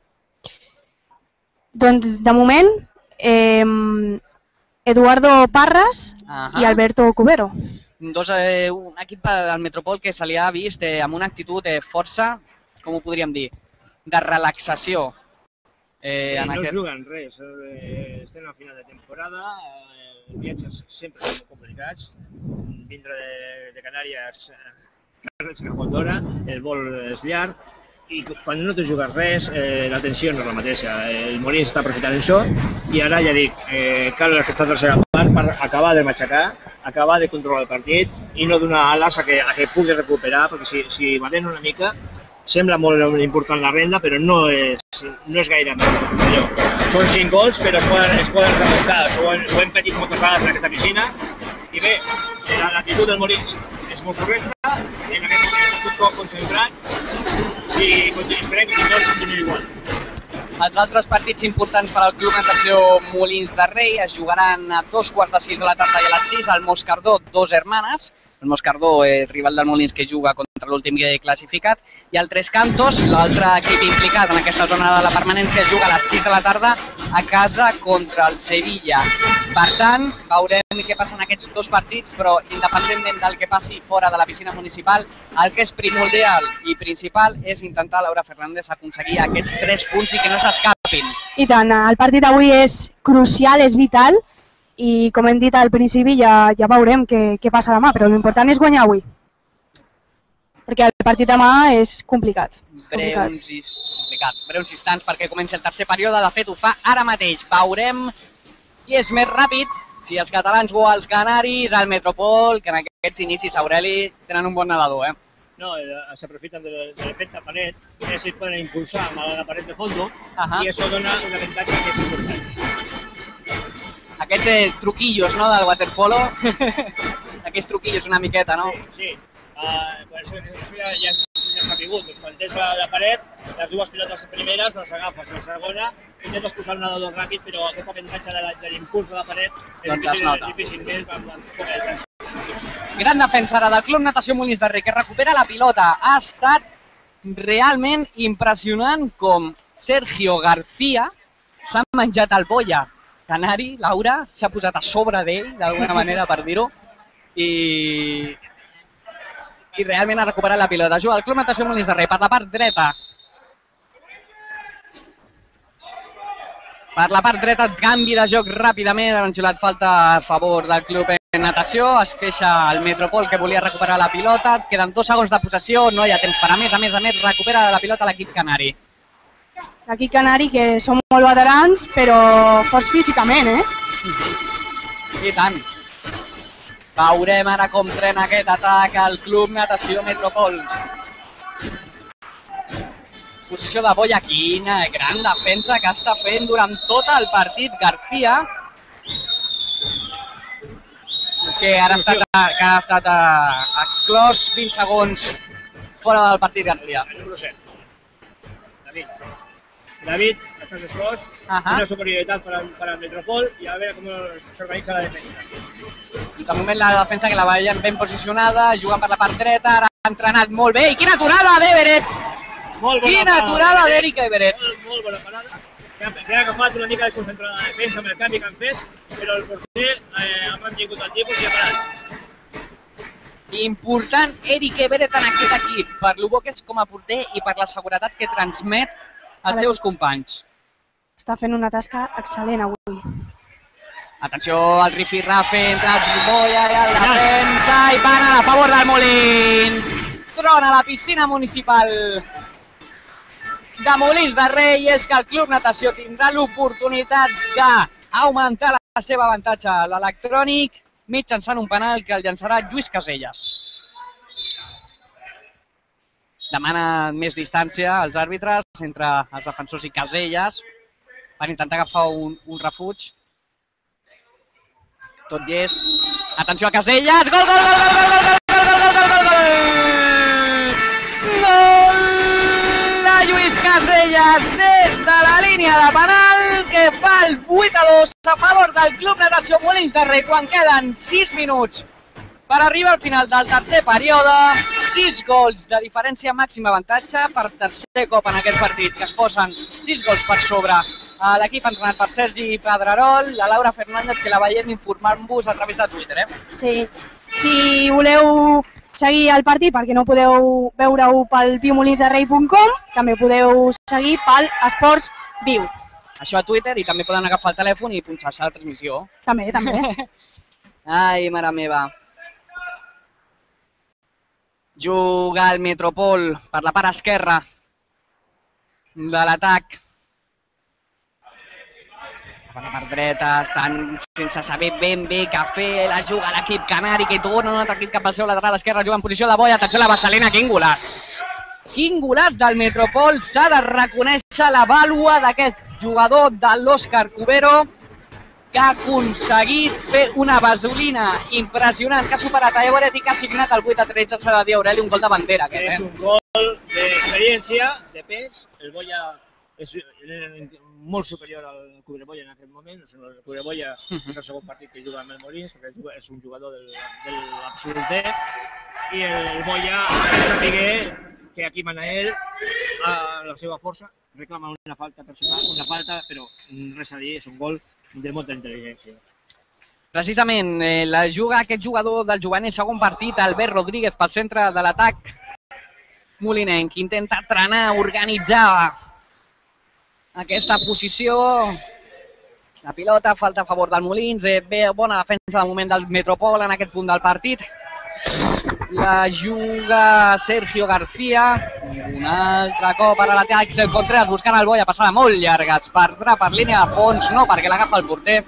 Doncs de moment, eh, Eduardo Parras uh-huh. i Alberto Cubero. Dos, eh, un equip del Metropol que se li ha vist eh, amb una actitud eh, força, com ho podríem dir, de relaxació. Eh, no aquest... juguen res, eh, estem a final de temporada, eh, els viatges sempre són complicats, vindre de, de Canàries carrets cap d'hora, el vol és llarg, i quan no te jugues res, eh, la tensió no és la mateixa. El Molins està aprofitant això i ara ja dic, eh, cal aquesta tercera part per acabar de matxacar, acabar de controlar el partit i no donar ales a que, a que pugui recuperar, perquè si, si baten una mica sembla molt important la renda, però no és, no és gaire millor. Són cinc gols, però es poden, es poden remuntar. Ho hem, ho hem petit moltes vegades en aquesta piscina i bé, l'actitud del Molins és molt correcta, en aquest moment està tot poc concentrat i esperem que no continuï igual. Els altres partits importants per al Club Natació Molins de Rei es jugaran a dos quarts de sis de la tarda i a les sis al Moscardó, dos hermanes. El Moscardó és rival del Molins que juga contra l'últim classificat. I al Tres Cantos, l'altre equip implicat en aquesta zona de la permanència, juga a les sis de la tarda a casa contra el Sevilla. Per tant, veurem què passa en aquests dos partits, però independentment del que passi fora de la piscina municipal, el que és primordial i principal és intentar, Laura Fernández, aconseguir aquests tres punts i que no s'escapin. I tant, el partit d'avui és crucial, és vital, i com hem dit al principi ja, ja veurem què, què passa demà, però l'important és guanyar avui. Perquè el partit demà és complicat. És complicat. Breus, complicat. Breus instants perquè comenci el tercer període, de fet ho fa ara mateix. Veurem qui és més ràpid, si els catalans o els canaris, el Metropol, que en aquests inicis, Aureli, tenen un bon nedador, eh? No, s'aprofiten de l'efecte paret, i així poden impulsar amb la paret de fondo, uh-huh. i això dona un avantatge que és important. Aquests eh, truquillos, no?, del waterpolo, aquests truquillos una miqueta, no? Sí, sí. Uh, bueno, això, això ja, ja, ja s'ha vingut. Doncs quan tens la paret, les dues pilotes primeres les agafes, la segona intentes posar un nedador ràpid, però aquest avantatge de l'impuls de la paret és doncs difícil, difícil més amb, amb poca distància. Gran defensa ara del Club Natació Molins de Rei, que recupera la pilota. Ha estat realment impressionant com Sergio García s'ha menjat el boia canari, Laura, s'ha posat a sobre d'ell, d'alguna manera, per dir-ho, i... i realment ha recuperat la pilota. Juga el Club Natació Molins de Rei per la part dreta. Per la part dreta, canvi de joc ràpidament, han xulat falta a favor del Club Natació, es queixa el Metropol que volia recuperar la pilota, queden dos segons de possessió, no hi ha temps per a més, a més a més recupera la pilota l'equip canari. l'equip canari, que són molt veterans, però forts físicament, eh? I tant. Veurem ara com trena aquest atac al Club Natació Metropols. Posició de Boia, quina gran defensa que està fent durant tot el partit García, que ara ha estat, que ha estat uh, exclòs vint segons fora del partit García. El número set. David. David ha estat exclòs, uh -huh. una superioritat per al, per al Metropol i a veure com s'organitza la defensa. De moment la defensa que la veiem ben posicionada, jugant per la part dreta, ara ha entrenat molt bé i quina aturada d'Everett! Quina aturada d'Eric Everett! Molt, molt bona parada. Que ha agafat una mica desconcentrada la defensa amb el canvi que han fet, però el porter eh, ha mantingut el tipus i ha parat. Important Eric Everett en aquest equip, per lo bo que és com a porter i per la seguretat que transmet als seus companys. Està fent una tasca excel·lent avui. Atenció al rifirrafe entre els Boia i el defensa i van a favor del Molins. Trona la piscina municipal de Molins de Rei, és que el Club Natació tindrà l'oportunitat d'augmentar la seva avantatge a l'electrònic mitjançant un penal que el llançarà Lluís Caselles. Demanen més distància als àrbitres entre els defensors i Caselles per intentar agafar un, un refuig. Tot llest. Atenció a Caselles! Gol, gol, gol, gol, gol, gol, gol, gol, gol, gol, gol, gol! Gol de Lluís Caselles des de la línia de penal que fa el vuit a dos a favor del Club Natació Molins de Rei quan queden sis minuts per arribar al final del tercer període. sis gols de diferència màxima avantatge per tercer cop en aquest partit, que es posen sis gols per sobre a l'equip entrenat per Sergi Pedrerol, la Laura Fernández, que la veiem informant-vos a través de Twitter, eh? Sí, si voleu seguir el partit, perquè no podeu veure-ho pel viu molins de rei punt com, també podeu seguir pel Esports Viu. Això a Twitter, i també poden agafar el telèfon i punxar-se a la transmissió. També, també. Ai, mare meva. Juga el Metropol per la part esquerra de l'atac. Per la part dreta estan sense saber ben bé què fer, la juga l'equip canari que torna un altre equip cap al seu lateral esquerre, juga en posició de Boia, atenció a la Vassalina, quin golaç! Quin golaç del Metropol, s'ha de reconèixer la vàlua d'aquest jugador de l'Òscar Cubero, que ha aconseguit fer una vaselina impressionant, que ha superat a Everett i que ha signat el vuit a tretze, s'ha de dir, Aureli, un gol de bandera. Aquest, eh? És un gol d'experiència, de pes, el Boia és molt superior al Cubreboia en aquest moment, el Cubreboia és el segon partit que juga amb el Molins, perquè és un jugador del, de l'absolut D, i el Boia ha de saber que aquí mana ell, a la seva força, reclama una falta personal, una falta, però res a dir, és un gol de molta intel·ligència. Precisament, eh, la juga aquest jugador del juvenil segon partit, Albert Rodríguez, pel centre de l'atac molinenc, intenta trenar, organitzar aquesta posició. La pilota, falta a favor del Molins, eh, bé, bona defensa de moment del Metropol en aquest punt del partit. La juga Sergio García, un altre cop ara la té Axel Contreras buscant el Boia, passada molt llarga, es perdrà per línia de fons, no, perquè l'agafa el porter.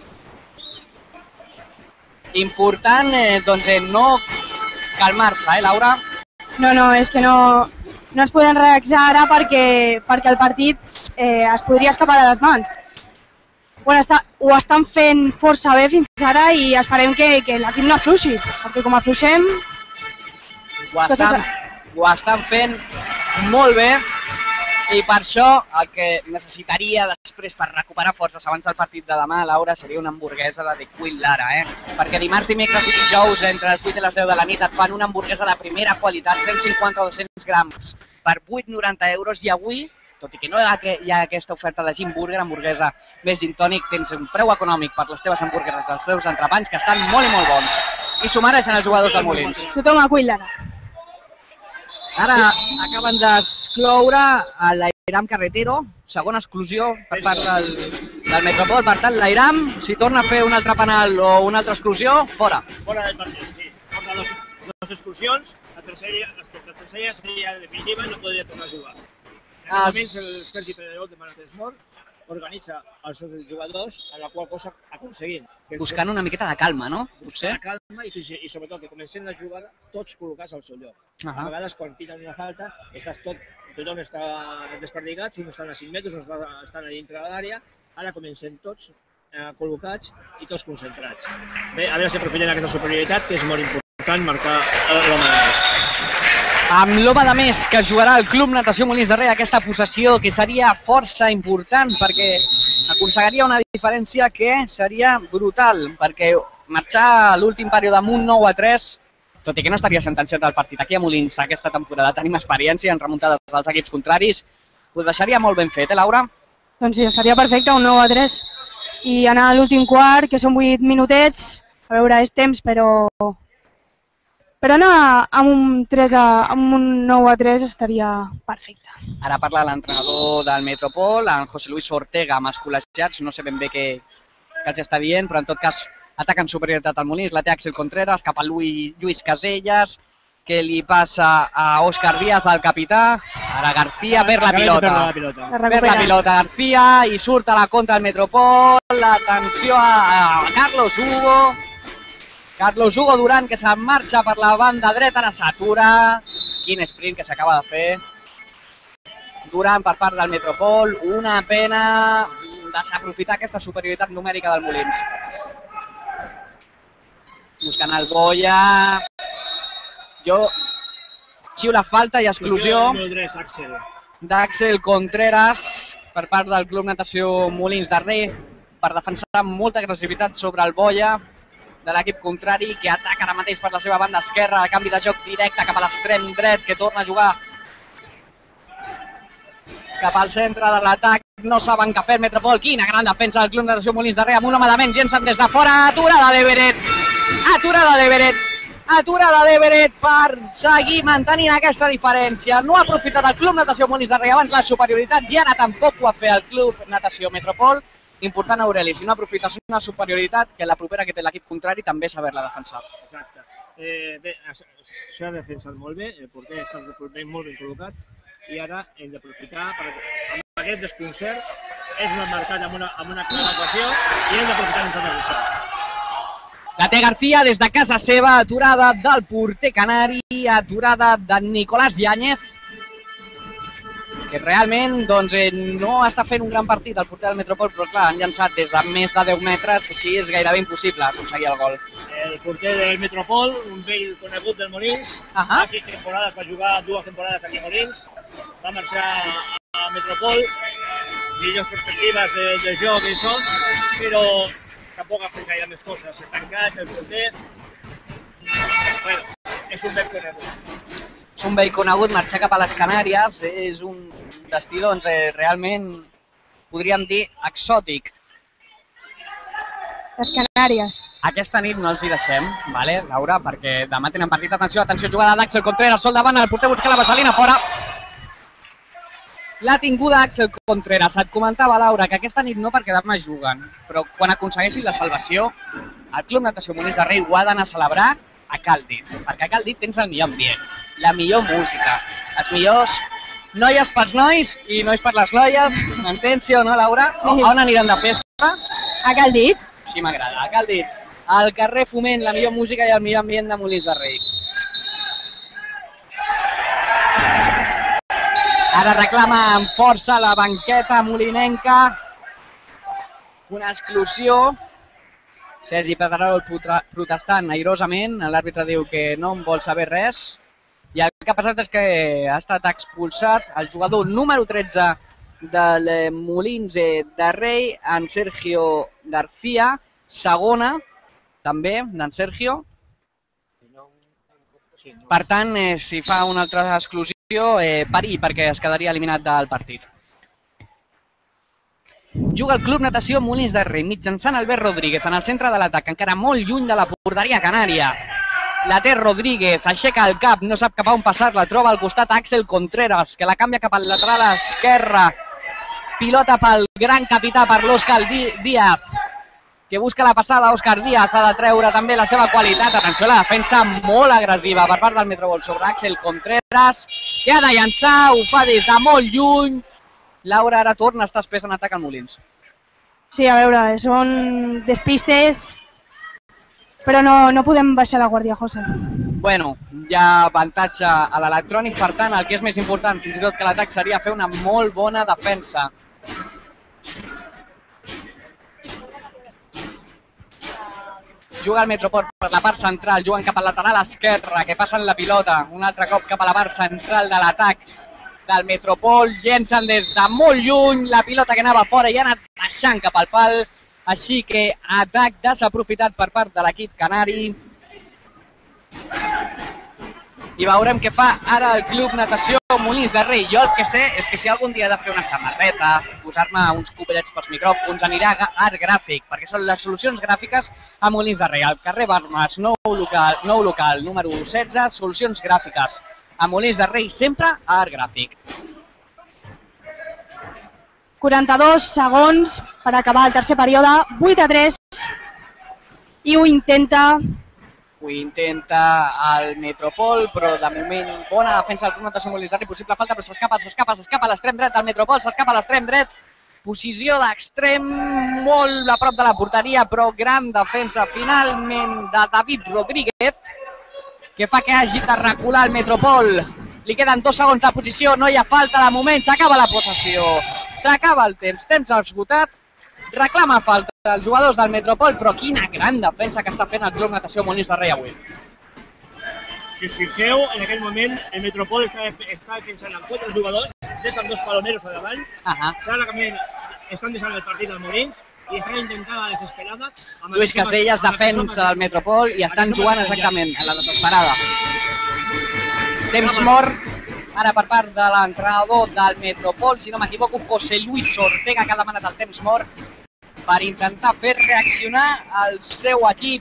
Important, eh, doncs, eh, no calmar-se, eh, Laura? No, no, és que no, no es poden relaxar ara perquè, perquè el partit eh, es podria escapar de les mans. Bueno, està, ho estan fent força bé fins ara i esperem que, que l'equip no afluixi, perquè com afluixem... Ho estan, ho estan fent molt bé i per això el que necessitaria després per recuperar forces abans del partit de demà, Laura, seria una hamburguesa de Quill Lara, eh? Perquè dimarts, dimecres i dijous entre les vuit i les deu de la nit et fan una hamburguesa de primera qualitat, cent cinquanta a dos-cents grams, per vuit coma noranta euros, i avui, tot i que no hi ha aquesta oferta de Gin Burger, hamburguesa més gin tònic, tens un preu econòmic per les teves hamburgueses, els teus entrepans, que estan molt i molt bons. I s'ho mereixen els jugadors del Molins. Tothom a Quill Lara. Ara acaben d'excloure l'Airam Carretero, segona exclusió per part del, del Metropol. Per tant, l'Airam, si torna a fer un altre penal o una altra exclusió, fora. Fora del partit, sí. Porta dues exclusions, la tercera, la tercera seria definitiva i no podria tornar a jugar. En aquests moments el Sergi Pedrerol de Manatesmort organitza els seus jugadors, a la qual cosa aconseguint. Buscant una miqueta de calma, no? Potser? La calma i, i sobretot que comencem la jugada tots col·locats al seu lloc. Uh -huh. A vegades quan piten una falta, estàs tot, tothom està desperdigat, uns estan a cinc metres, uns estan a dintre de l'àrea, ara comencem tots eh, col·locats i tots concentrats. Bé, a veure si aprofitem aquesta superioritat, que és molt important marcar l'home de més. Amb l'home de més que jugarà el Club Natació Molins de Rei aquesta possessió que seria força important perquè aconseguiria una diferència que seria brutal perquè marxar a l'últim període amb un nou a tres, tot i que no estaria sentenciat el partit aquí a Molins aquesta temporada, tenim experiència en remuntades dels equips contraris, ho deixaria molt ben fet, eh Laura? Doncs sí, estaria perfecte, un nou a tres i anar a l'últim quart, que són vuit minutets, a veure, és temps, però... Però anar amb un, tres a, amb un nou a tres estaria perfecte. Ara parla l'entrenador del Metropol, en José Luis Ortega, amb els col·legiats, no sé ben bé què, què els està dient, però en tot cas ataquen superioritat al Molins, la té Axel Contreras, cap a Lluís, Lluís Caselles, que li passa a Òscar Díaz, el capità, ara García per la pilota. Per la pilota García i surt a la contra del Metropol, atenció a, a Carlos Hugo, Carlos Hugo Duran, que se'n marxa per la banda dreta, ara s'atura. Quin sprint que s'acaba de fer. Duran per part del Metropol, una pena desaprofitar aquesta superioritat numèrica del Molins. Buscant el Goya. Jo xiula falta i exclusió d'Àxel Contreras per part del Club Natació Molins de Rei per defensar amb molta agressivitat sobre el Goya de l'equip contrari, que ataca ara mateix per la seva banda esquerra, el canvi de joc directe cap a l'extrem dret, que torna a jugar cap al centre de l'atac. No saben què fer el Metropol. Quina gran defensa del Club Natació Molins de Rei, amb un home de menys, llencen des de fora, aturada d'Everett, aturada d'Everett, aturada d'Everett per seguir mantenint aquesta diferència. No ha aprofitat el Club Natació Molins de Rei abans la superioritat i ara tampoc ho ha fet el Club Natació Metropol. Important, Aureli, si no aprofites una superioritat, que la propera que té l'equip contrari també saber-la defensar. Exacte. Eh, bé, s'ha defensat molt bé, el porter està molt ben col·locat i ara hem d'aprofitar, amb aquest desconcert, és un marcat amb una, amb una clara equació i hem d'aprofitar nosaltres això. La té García des de casa seva, aturada del porter canari, aturada de Nicolás Yáñez, que realment doncs, eh, no està fent un gran partit el porter del Metropol, però clar, han llançat des de més de deu metres, així és gairebé impossible aconseguir el gol. El porter del Metropol, un vell conegut del Molins, uh -huh. fa sis temporades, va jugar dues temporades aquí a Molins, va marxar a Metropol, millors perspectives de, de joc i això, però tampoc ha fet gaire més coses. S'ha tancat el porter, bueno, és un vell conegut. És un vell conegut, marxar cap a les Canàries, és un destí, doncs, eh, realment, podríem dir, exòtic. Les Canàries. Aquesta nit no els hi deixem, vale, Laura, perquè demà tenen partit. Atenció, atenció, jugada d'Àxel Contreras, sol davant, el porter busca la vaselina fora. L'ha tinguda Àxel Contreras. Et comentava, Laura, que aquesta nit no perquè demà juguen, però quan aconsegueixin la salvació, el Club Natació Molins de Rei ho ha d'anar a celebrar a Càldiz, perquè a Càldiz tens el millor ambient, la millor música, els millors noies pels nois i nois per les noies, m'entens, sí o no, Laura? Sí. On aniran de festa? A Càldiz? Sí, m'agrada, a Càldiz. Al carrer Foment, la millor música i el millor ambient de Molins de Rei. Ara reclama amb força la banqueta molinenca. Una exclusió. Sergi Pedrerol protestant airosament, l'àrbitre diu que no en vol saber res. I el que ha passat és que ha estat expulsat el jugador número tretze del Molins de Rei, en Sergio García, segona, també, d'en Sergio. Per tant, eh, si fa una altra exclusió, eh, parir, perquè es quedaria eliminat del partit. Juga el Club Natació Molins de Rei, mitjançant Albert Rodríguez en el centre de l'atac, encara molt lluny de la porteria canària. La té Rodríguez, aixeca el cap, no sap cap a on passar-la, troba al costat Àxel Contreras, que la canvia cap al lateral esquerre. Pilota pel gran capità, per l'Òscar Díaz, que busca la passada. Òscar Díaz ha de treure també la seva qualitat. Atenció a la defensa molt agressiva per part del Metropol sobre Àxel Contreras, que ha de llançar, ho fa des de molt lluny. Laura, ara torna a estar espès en atac al Molins. Sí, a veure, són despistes, però no, no podem baixar la guàrdia, José. Bueno, hi ha avantatge a l'electrònic, per tant, el que és més important, fins i tot que l'atac, seria fer una molt bona defensa. Juga el Metropol per la part central, juguen cap al lateral esquerre, que passen la pilota, un altre cop cap a la part central de l'atac del Metropol, llencen des de molt lluny, la pilota que anava fora i ha anat baixant cap al pal, així que atac desaprofitat per part de l'equip canari. I veurem què fa ara el Club Natació Molins de Rei. Jo el que sé és que si algun dia he de fer una samarreta, posar-me uns copellets pels micròfons, anirà a Art Gràfic, perquè són les solucions gràfiques a Molins de Rei. Al carrer Barmas, nou local, nou local número setze, solucions gràfiques a Molins de Rei, sempre a Art Gràfic. quaranta-dos segons per acabar el tercer període, vuit a tres, i ho intenta... Ho intenta el Metropol, però de moment bona defensa del Club Natació Molins de Rei, possible falta, però s'escapa, s'escapa, s'escapa a l'extrem dret del Metropol, s'escapa a l'extrem dret, posició d'extrem molt a prop de la porteria, però gran defensa finalment de David Rodríguez, que fa que hagi de recular el Metropol. Li queden dos segons de posició, no hi ha falta de moment, s'acaba la possessió, s'acaba el temps, temps esgotat, reclama falta dels jugadors del Metropol, però quina gran defensa que està fent el Club Natació Molins de Rei avui. Si us fixeu, en aquell moment el Metropol està, està defensant amb quatre jugadors, deixen dos palomeros a davant, uh -huh. clarament estan deixant el partit al Molins i estan intentant la desesperada. Lluís Casellas defensa del Metropol i estan jugant exactament a la desesperada. Temps mort ara per part de l'entrenador del Metropol, si no m'equivoco, José Luis Ortega, que ha demanat el temps mort per intentar fer reaccionar el seu equip.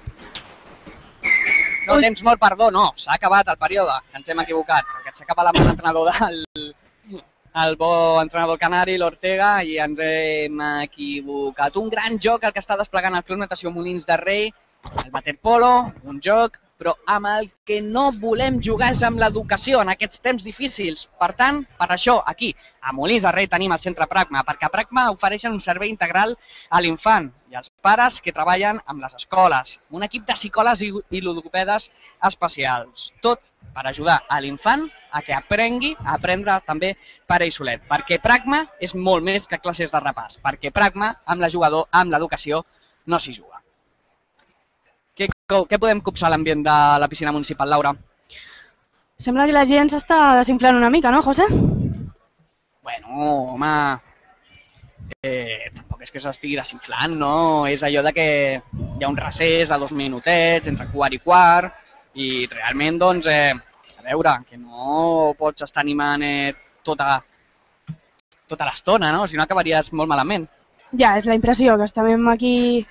No, temps mort, perdó, no, s'ha acabat el període, ens hem equivocat, perquè s'acaba l'entrenador del el bo entrenador canari, l'Ortega, i ens hem equivocat. Un gran joc el que està desplegant el Club Natació Molins de Rei, el waterpolo, un joc, però amb el que no volem jugar és amb l'educació en aquests temps difícils. Per tant, per això, aquí, a Molins de Rei tenim el Centre Pragma, perquè a Pragma ofereixen un servei integral a l'infant i als pares que treballen amb les escoles. Un equip de psicòlegs i logopedes especials. Tot per ajudar a l'infant a que aprengui a aprendre també per ell solet. Perquè Pragma és molt més que classes de repàs. Perquè Pragma, amb la jugador, amb l'educació, no s'hi juga. Què, què podem copsar l'ambient de la piscina municipal, Laura? Sembla que la gent s'està desinflant una mica, no, José? Bueno, home, eh, tampoc és que s'estigui desinflant, no? És allò de que hi ha un recés de dos minutets entre quart i quart i realment, doncs, eh, a veure, que no pots estar animant eh, tota, tota l'estona, no? Si no acabaries molt malament. Ja, és la impressió, que estem aquí...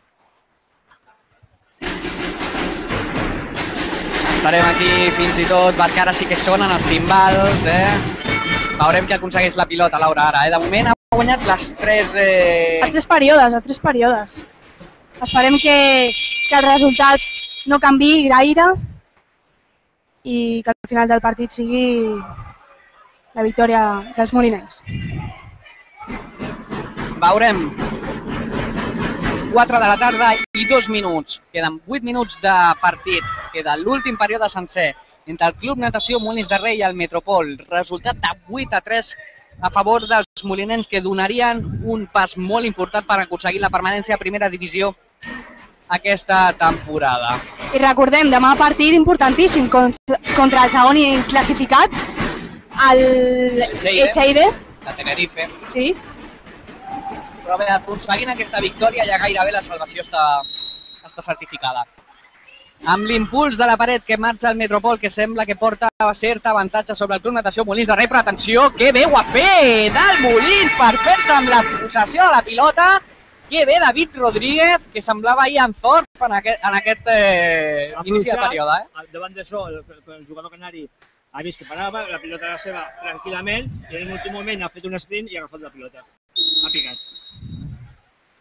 Estarem aquí fins i tot perquè ara sí que sonen els timbals, eh? Veurem qui aconsegueix la pilota, Laura, ara, eh? De moment ha guanyat les tres... Eh... Els tres períodes, els tres períodes. Esperem que, que el resultat no canviï gaire i que al final del partit sigui la victòria dels molinencs. Veurem. quatre de la tarda i dos minuts. Queden vuit minuts de partit. Queda l'últim període sencer entre el Club Natació Molins de Rei i el Metropol. Resultat de vuit a tres a favor dels molinencs, que donarien un pas molt important per aconseguir la permanència a primera divisió aquesta temporada. I recordem, demà partit importantíssim contra el segon classificat, el Echeide. La Tenerife. Sí. Però bé, aconseguint aquesta victòria ja gairebé la salvació està, està certificada. Amb l'impuls de la paret que marxa el Metropol, que sembla que porta cert avantatge sobre el Club Natació Molins de Rei, però atenció, que bé ho ha fet el Molins per fer-se amb la possessió de la pilota. Que bé David Rodríguez, que semblava ahir en Thorpe en aquest, en aquest eh, inici de període. Eh? Davant d'això, el, el jugador canari ha vist que parava, la pilota era seva tranquil·lament, i en l'últim moment ha fet un sprint i ha agafat la pilota. Ha picat.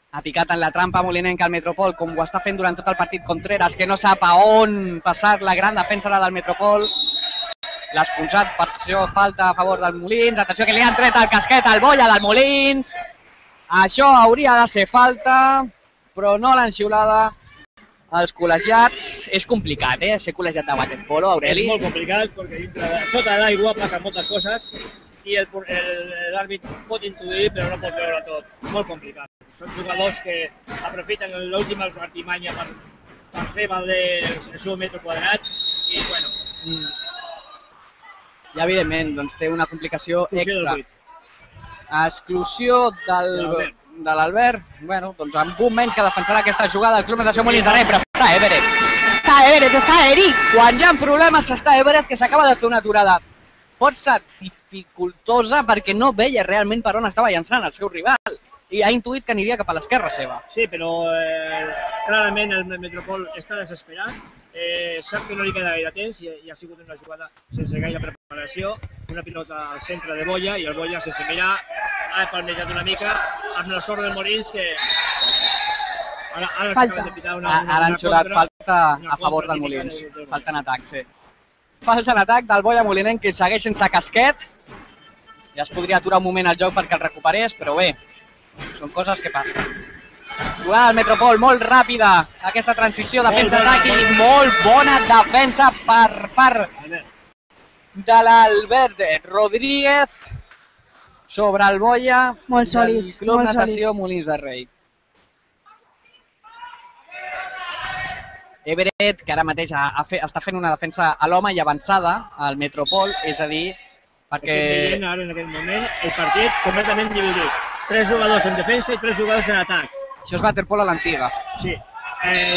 Ha picat en la trampa Molinenc al Metropol, com ho està fent durant tot el partit Contreras, que no sap a on passar la gran defensa del Metropol. L'ha esfonsat, per això falta a favor del Molins. Atenció que li han tret el casquet al Boia del Molins. Això hauria de ser falta, però no l'han xiulada els col·legiats. És complicat, eh, ser col·legiat de waterpolo, Aureli. És molt complicat, perquè dintre de, sota l'aigua passen moltes coses i l'àrbit pot intuir, però no pot veure tot. Molt complicat. Són jugadors que aprofiten l'última artimanya per, per fer valer el seu metre quadrat i, bueno... Mm. I, evidentment, doncs, té una complicació extra. Exclusió del, de l'Albert. Bueno, doncs amb un menys que defensarà aquesta jugada del Club Natació Molins de Rei, però està Everett. Està Everett, està Eric. Quan hi ha problemes està Everett, que s'acaba de fer una aturada força dificultosa perquè no veia realment per on estava llançant el seu rival i ha intuït que aniria cap a l'esquerra seva. Sí, però eh, clarament el Metropol està desesperat. Eh, sap que no li queda gaire temps i, i ha sigut una jugada sense gaire preparació, una pilota al centre de Boia i el Boia sense mirar ha palmejat una mica amb la sort del Molins que ara, ara falta. De pitar una, una, Ara han xulat falta a favor del típica Molins, de, de, de, falta en atac, sí. Falta en atac del Boia Molinenc que segueix sense casquet. Ja es podria aturar un moment el joc perquè el recuperés, però bé, són coses que passen. Jugada del Metropol, molt ràpida, aquesta transició defensa-atac i molt bona defensa per part de l'Albert Rodríguez sobre el Boia molt sòlids, del Club molt Natació sòlids. Molins de Rei. Everett, que ara mateix ha, ha fe, està fent una defensa a l'home i avançada al Metropol, és a dir, perquè... Estic veient ara en aquest moment el partit completament dividit. Tres jugadors en defensa i tres jugadors en atac. Això és waterpolo a l'antiga. Sí. Eh,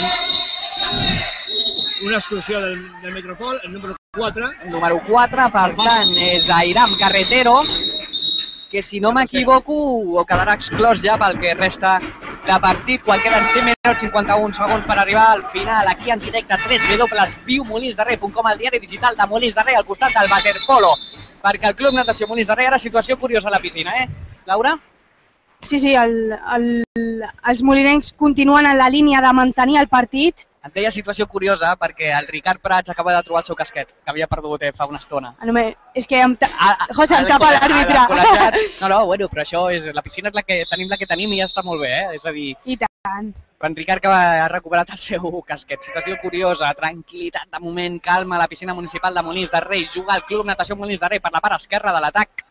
una exclusió del, del Metropol, el número quatre. El número quatre, per tant, és Airam Carretero, que si no m'equivoco quedarà exclòs ja pel que resta de partit, quan queden cinc minuts cinquanta-un segons per arribar al final, aquí en directe, w w w punt viu molins de rei punt com, el diari digital de Molins de Rei, al costat del waterpolo, perquè el Club Natació Molins de Rei, ara situació curiosa a la piscina, eh? Laura? Sí, sí, el, el, els molinencs continuen en la línia de mantenir el partit. Et deia situació curiosa perquè el Ricard Prats acaba de trobar el seu casquet, que havia perdut eh, fa una estona. Només, és que em ta... A, a, José, em tapa l'àrbitre. No, no, bueno, però això és... La piscina és la que tenim la que tenim i ja està molt bé, eh? És a dir... I tant. Quan Ricard ha recuperat el seu casquet. Situació curiosa, tranquil·litat de moment, calma a la piscina municipal de Molins de Rei. Juga el Club Natació Molins de Rei per la part esquerra de l'atac.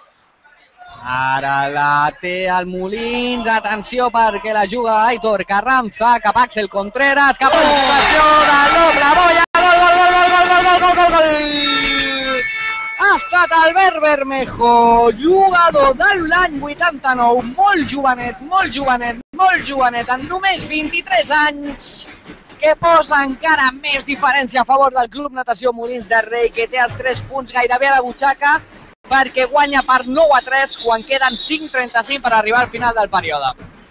Ara la té el Molins, atenció perquè la juga Aitor Carranza, cap a Axel Contreras, cap a l'ocasió del doble Boia, gol, gol, gol, gol, gol, gol, gol, gol, gol! Ha estat Albert Bermejo, jugador de l'any vuitanta-nou, molt jovenet, molt jovenet, molt jovenet, en només vint-i-tres anys, que posa encara més diferència a favor del Club Natació Molins de Rei, que té els tres punts gairebé a la butxaca, perquè guanya per nou a tres quan queden cinc trenta-cinc per arribar al final del període.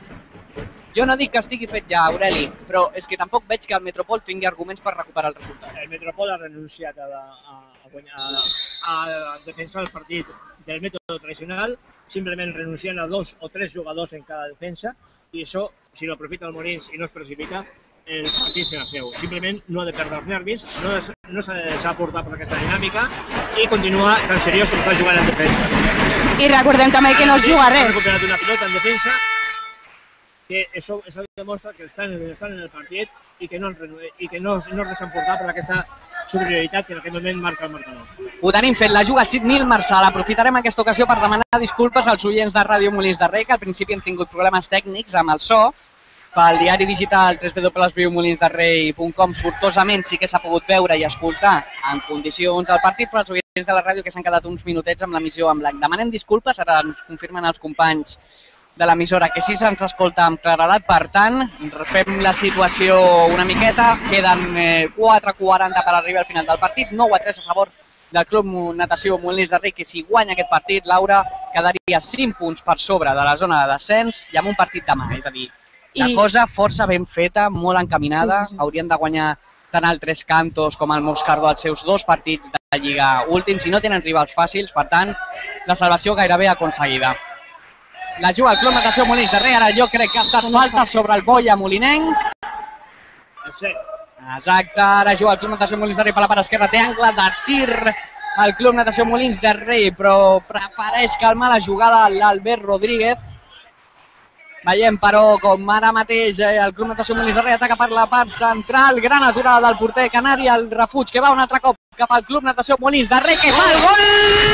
Jo no dic que estigui fet ja, Aureli, però és que tampoc veig que el Metropol tingui arguments per recuperar el resultat. El Metropol ha renunciat a, a, a, guanyar, a, a defensar el partit del mètode tradicional, simplement renunciant a dos o tres jugadors en cada defensa, i això, si lo aprofita el Molins i no es precipita, el partit serà seu. Simplement no ha de perdre els nervis, no, es, no s'ha de deixar portar per aquesta dinàmica i continuar tan seriós com està jugant en defensa. I recordem també que no es juga res. Ha recuperat una pilota en defensa, que això, això demostra que estan, estan en el partit i que no, i que no, no es deixen portar per aquesta superioritat que en aquest moment marca el marcador. Ho tenim fet, la juga Nil Marçal. Aprofitarem aquesta ocasió per demanar disculpes als oients de Ràdio Molins de Rei, que al principi han tingut problemes tècnics amb el so. Pel diari digital w w w punt viu molins de rei punt com sortosament sí que s'ha pogut veure i escoltar en condicions el partit, però els oients de la ràdio que s'han quedat uns minutets amb l'emissió en blanc. Demanem disculpes, ara ens confirmen els companys de l'emissora que sí se'ns escolta amb claredat, per tant, fem la situació una miqueta, queden eh, quatre quaranta per arribar al final del partit, nou a tres a favor del Club Natació Molins de Rei, que si guanya aquest partit, Laura, quedaria cinc punts per sobre de la zona de descens i amb un partit demà, és a dir, la cosa força ben feta, molt encaminada, sí, sí, sí. Haurien de guanyar tant el Tres Cantos com el Moscardó els seus dos partits de Lliga últims i no tenen rivals fàcils, per tant, la salvació gairebé aconseguida. La juga el Club Natació Molins de Rei. Ara jo crec que ha estat falta sobre el Boia molinenc. Sí. Exacte, ara juga el Club Natació Molins de Rei per la part esquerra. Té angle de tir el Club Natació Molins de Rei, però prefereix calmar la jugada l'Albert Rodríguez. Veiem, però, com ara mateix el Club Natació Molins de Rei ataca per la part central. Gran aturada del porter canari, el refuig que va un altre cop cap al Club Natació Molins de Rei, que fa el gol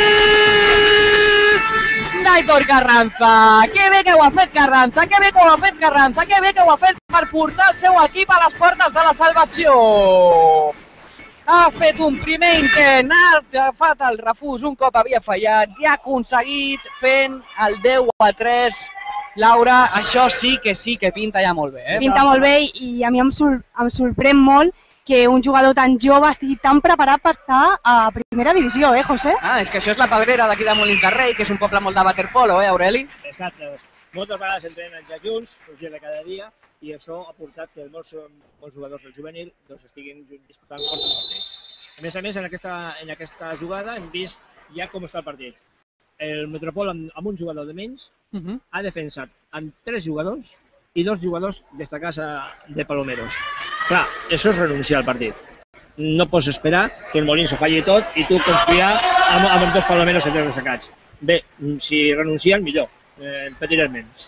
d'Aitor Carranza. Que bé que ho ha fet Carranza, que bé que ho ha fet Carranza, que bé que ho ha fet per portar el seu equip a les portes de la salvació. Ha fet un primer intent, ha agafat el refús un cop havia fallat i ha aconseguit fent el deu a tres. Laura, això sí que sí que pinta ja molt bé. Eh? Pinta molt bé i a mi em, sor em sorprèn molt que un jugador tan jove estigui tan preparat per estar a primera divisió, eh, José? Ah, és que això és la Pedrera d'aquí de Molins de Rei, que és un poble molt de waterpolo, eh, Aureli? Exacte. Moltes vegades entrenen ja junts, sorgint de cada dia, i això ha portat que molts, molts jugadors del juvenil doncs, estiguin disputant força partits. A més a més, en aquesta, en aquesta jugada hem vist ja com està el partit. El Metropol, amb, amb un jugador de menys, uh -huh. ha defensat amb tres jugadors i dos jugadors destacats de Palomeros. Clar, això és renunciar al partit. No pots esperar que el Molins ho falli tot i tu confiar en, en els dos Palomeros que tens destacats. Bé, si renuncien, millor. Eh, patirem menys.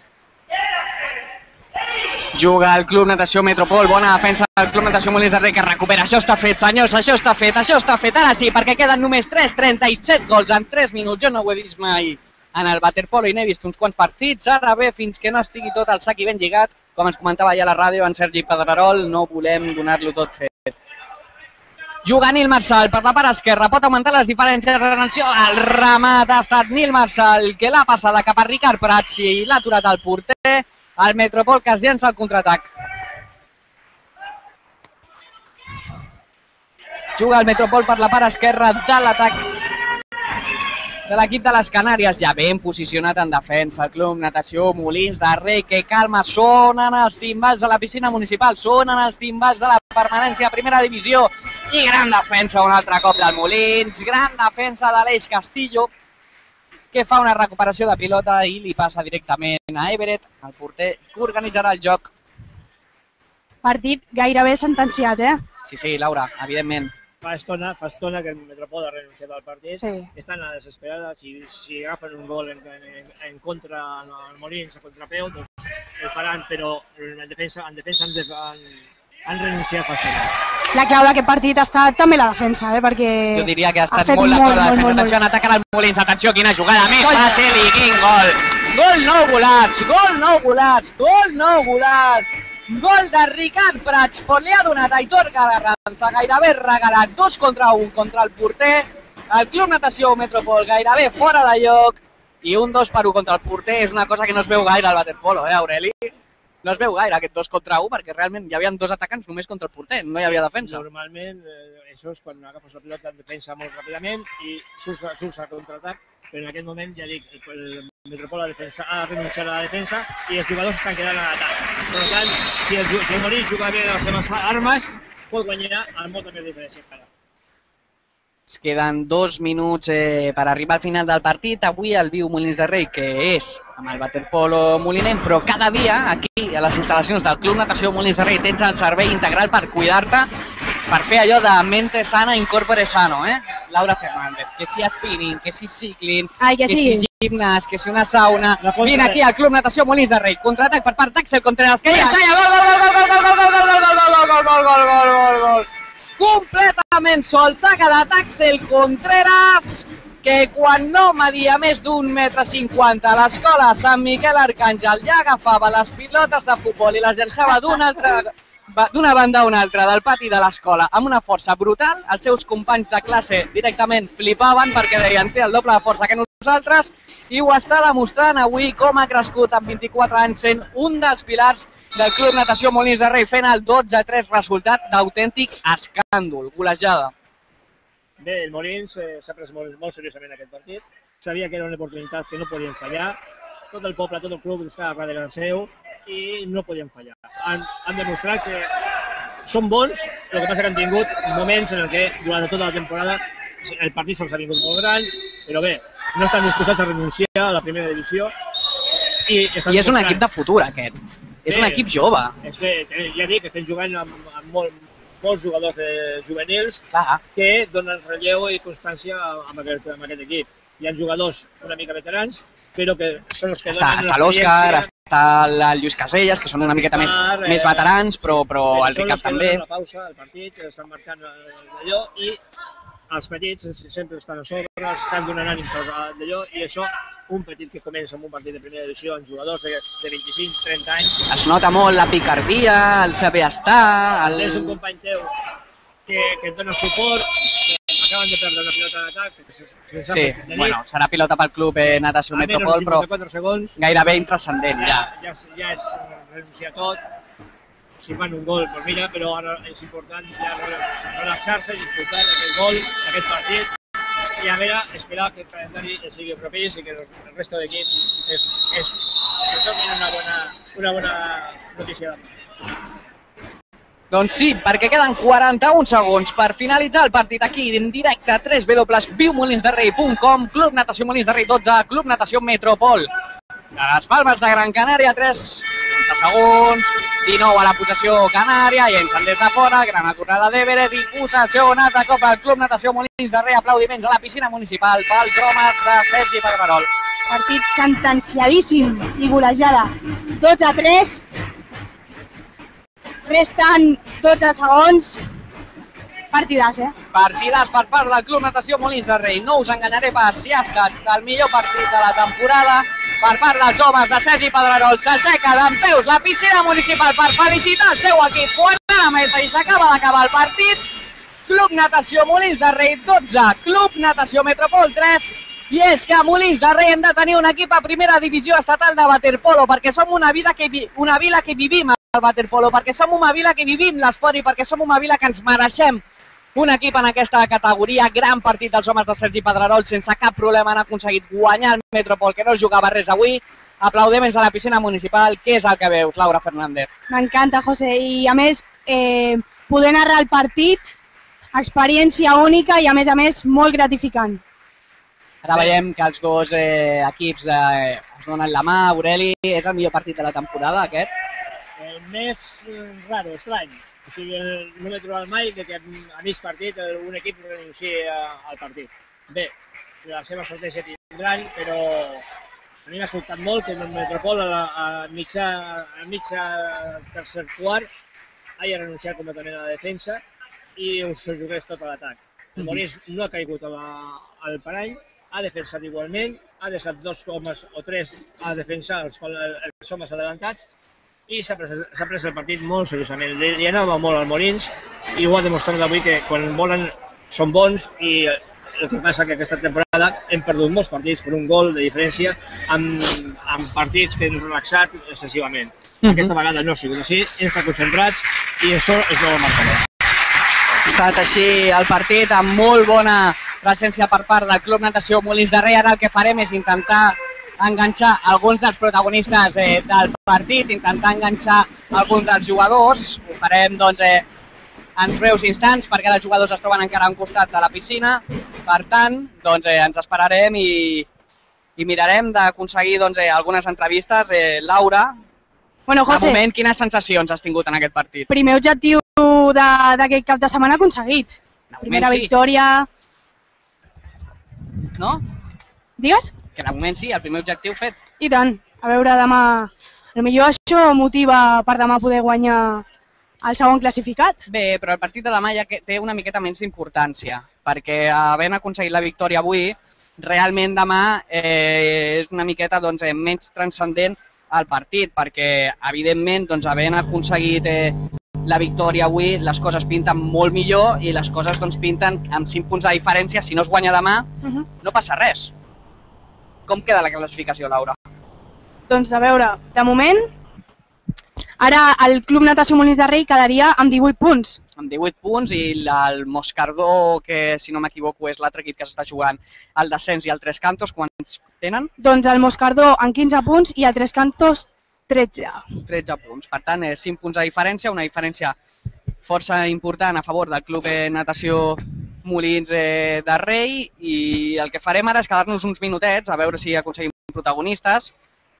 Juga el Club Natació Metropol, bona defensa del Club Natació Molins de Rei, que recupera. Això està fet, senyors, això està fet, això està fet. Ara sí, perquè queden només tres trenta-set gols en tres minuts. Jo no ho he vist mai en el waterpolo i n'he vist uns quants partits. Ara bé, fins que no estigui tot el sac i ben lligat, com ens comentava ja a la ràdio en Sergi Pedrerol, no volem donar-lo tot fet. Juga Nil Marçal per la part esquerra, pot augmentar les diferències. Atenció, el remat ha estat Nil Marçal, que l'ha passada cap a Ricard Prats i l'ha aturat el porter. El Metropol que es llença al contraatac. Juga el Metropol per la part esquerra de l'atac de l'equip de les Canàries, ja ben posicionat en defensa. El Club Natació Molins de Rei, que calma, sonen els timbals de la piscina municipal, sonen els timbals de la permanència a primera divisió, i gran defensa un altre cop del Molins, gran defensa de l'Eix Castillo, que fa una recuperació de pilota i li passa directament a Everett, el porter que organitzarà el joc. Partit gairebé sentenciat, eh? Sí, sí, Laura, evidentment. Fa estona, fa estona que el Metropol ha renunciat al partit, sí. Estan a la desesperada, si, si agafen un gol en, en, en contra al Molins a contrapeu, doncs el faran, però en defensa, en defensa han, han, han renunciat fa estona. La clau d'aquest partit ha estat també la defensa, eh? Perquè jo diria que ha estat ha molt la molt, cosa de molt, defensa. molt, Atenció, en atacar el Molins, atenció, quina jugada més Gol. fàcil i quin gol. Gol nou golàs, gol nou golàs, gol nou golàs. Gol de Ricard Prats, però li ha donat Aitor Carranza, gairebé regalat, dos contra un contra el porter. El Club Natació Metropol gairebé fora de lloc i un dos per un contra el porter. És una cosa que no es veu gaire al waterpolo, eh, Aureli? No es veu gaire aquest dos contra un, perquè realment hi havia dos atacants només contra el porter, no hi havia defensa. Normalment eh, això és quan agafes la pilota en defensa molt ràpidament i surts, surts a contraatac, però en aquest moment, ja dic, el Metropol ha, defensa, ha renunciat a la defensa i els jugadors estan quedant a l'atac. Per tant, si el, si el Molins juga bé les seves armes, pot guanyar amb molta més diferència encara. Es queden dos minuts eh, per arribar al final del partit. Avui el viu Molins de Rei, que és amb el waterpolo molinenc, però cada dia aquí a les instal·lacions del Club Natació Molins de Rei tens el servei integral per cuidar-te, per fer allò de mente sana, incorpore sano, eh? Laura Fernández, que si spinning, que si cycling, Ai, que que sí. si gimnàs, que si una sauna. La contra- Vine aquí al Club Natació Molins de Rei, contraatac per part d'Àxel Contreras, que llença i gol, gol, gol, gol, gol, gol, gol, gol, gol, gol, gol, gol, gol, gol, gol, gol. Completament sol s'ha quedat Àxel Contreras, que quan no media més d'un metre cinquanta a l'escola Sant Miquel Arcàngel ja agafava les pilotes de futbol i les llançava d'una altra d'una banda a una altra del pati de l'escola amb una força brutal. Els seus companys de classe directament flipaven perquè deien té el doble de força que nosaltres, i ho està demostrant avui com ha crescut amb vint-i-quatre anys, sent un dels pilars del Club Natació Molins de Rei, fent el dotze a tres, resultat d'autèntic escàndol, golejada. Bé, el Molins eh, s'ha pres molt, molt seriosament aquest partit, sabia que era una oportunitat que no podien fallar, tot el poble, tot el club estava darrere seu i no podien fallar. Han, han demostrat que són bons, el que passa que han tingut moments en què durant tota la temporada el partit se'ls ha vingut molt gran, però bé, no estan disposats a renunciar a la primera divisió I és un equip de futur, aquest. És un equip jove. Ja dic que estem jugant amb molts jugadors juvenils que donen relleu i constància amb aquest equip. Hi ha jugadors una mica veterans, però que són els que donen l'experiència. Està l'Òscar, està el Lluís Caselles, que són una miqueta més veterans, però el Ricard també. Són els que donen la pausa al partit, estan marcant d'allò, i els petits sempre estan a sobre, estan donant ànims d'allò, i això, un petit que comença amb un partit de primera divisió, amb jugadors de vint-i-cinc trenta anys... Es nota molt la picardia, el saber estar... És un company teu que et dona suport, acaben de perdre una pilota d'atac... Sí, bueno, serà pilota pel club Natació Metropol, però gairebé intrascendent, ja. Ja és renunciar a tot, si fan un gol, doncs mira, però ara és important ja relaxar-se i disfrutar d'aquest gol, d'aquest partit, i a veure, esperar que el calendari sigui propís i que el resto d'equip es donin una bona notícia de part. Doncs sí, perquè queden quaranta-un segons per finalitzar el partit aquí en directe a w w w punt viu molins de rei punt com, Club Natació Molins de Rei dotze, Club Natació Metropol. A les Palmes de Gran Canària, tres, trenta segons, dinou a la possessió canària, i ens des de fora, gran aturada d'Everet i possessió un altre cop al Club Natació Molins de Rei, aplaudiments a la piscina municipal pel cromat de Sergi Pedrerol. Partit sentenciadíssim i golejada, dotze a tres, resten dotze segons, partidàs, eh? Partidàs per part del Club Natació Molins de Rei, no us enganyaré pas si ha estat el millor partit de la temporada, per part dels homes de Sergi Pedrerol. S'aixeca dempeus la piscina municipal per felicitar el seu equip quan la meta i s'acaba d'acabar el partit. Club Natació Molins de Rei dotze, Club Natació Metropol tres, i és que a Molins de Rei hem de tenir un equip a primera divisió estatal de waterpolo, perquè som una, vida que vi una vila que vivim el waterpolo, perquè som una vila que vivim l'esport i perquè som una vila que ens mereixem un equip en aquesta categoria. Gran partit dels homes de Sergi Pedrerol, sense cap problema han aconseguit guanyar el Metropol, que no jugava res avui. Aplaudiments a la piscina municipal. Què és el que veus, Laura Fernández? M'encanta, José, i a més, eh, poder narrar el partit, experiència única i a més a més molt gratificant. Ara veiem que els dos eh, equips eh, es donen la mà. Aureli, és el millor partit de la temporada, aquest? El més raro, estrany. O sigui, no m'he trobat mai que a mig partit un equip renuncia al partit. Bé, la seva estratègia tindran, però a mi m'ha sobtat molt que el Metropol a mitja tercer quart hagi renunciat completament a la defensa i us jugués tot a l'atac. El Molins no ha caigut al parany, ha defensat igualment, ha deixat dos homes o tres a defensar els homes adelantats, i s'ha pres el partit molt seriosament. Li anava molt al Molins i ho ha demostrat avui que quan volen són bons, i el que passa que aquesta temporada hem perdut molts partits per un gol de diferència amb partits que hem relaxat excessivament. Aquesta vegada no ha sigut així, hem estat concentrats i això és molt marcador. Ha estat així el partit amb molt bona presència per part del Club Natació Molins de Rei. Ara el que farem és intentar enganxar alguns dels protagonistes eh, del partit, intentar enganxar alguns dels jugadors. Ho farem doncs, eh, en breus instants perquè els jugadors es troben encara a un costat de la piscina. Per tant, doncs, eh, ens esperarem i, i mirarem d'aconseguir doncs, eh, algunes entrevistes. Eh, Laura, bueno, José, de moment, quines sensacions has tingut en aquest partit? Primer objectiu d'aquest cap de setmana aconseguit. Primera sí. victòria... No? Digues? Que de moment sí, el primer objectiu fet. I tant. A veure, demà... Potser això motiva per demà poder guanyar el segon classificat. Bé, però el partit de demà ja té una miqueta menys d'importància, perquè havent aconseguit la victòria avui, realment demà eh, és una miqueta doncs, eh, menys transcendent el partit, perquè evidentment doncs, havent aconseguit eh, la victòria avui, les coses pinten molt millor i les coses doncs, pinten amb cinc punts de diferència. Si no es guanya demà, uh-huh. no passa res. Com queda la classificació, Laura? Doncs a veure, de moment, ara el Club Natació Molins de Rei quedaria amb divuit punts. Amb divuit punts, i el Moscardó, que si no m'equivoco és l'altre equip que s'està jugant el descens, i el Tres Cantos, quants tenen? Doncs el Moscardó amb quinze punts i el Tres Cantos tretze. tretze punts, per tant, cinc punts de diferència, una diferència força important a favor del Club Natació Molins de Rei, i el que farem ara és quedar-nos uns minutets a veure si aconseguim protagonistes,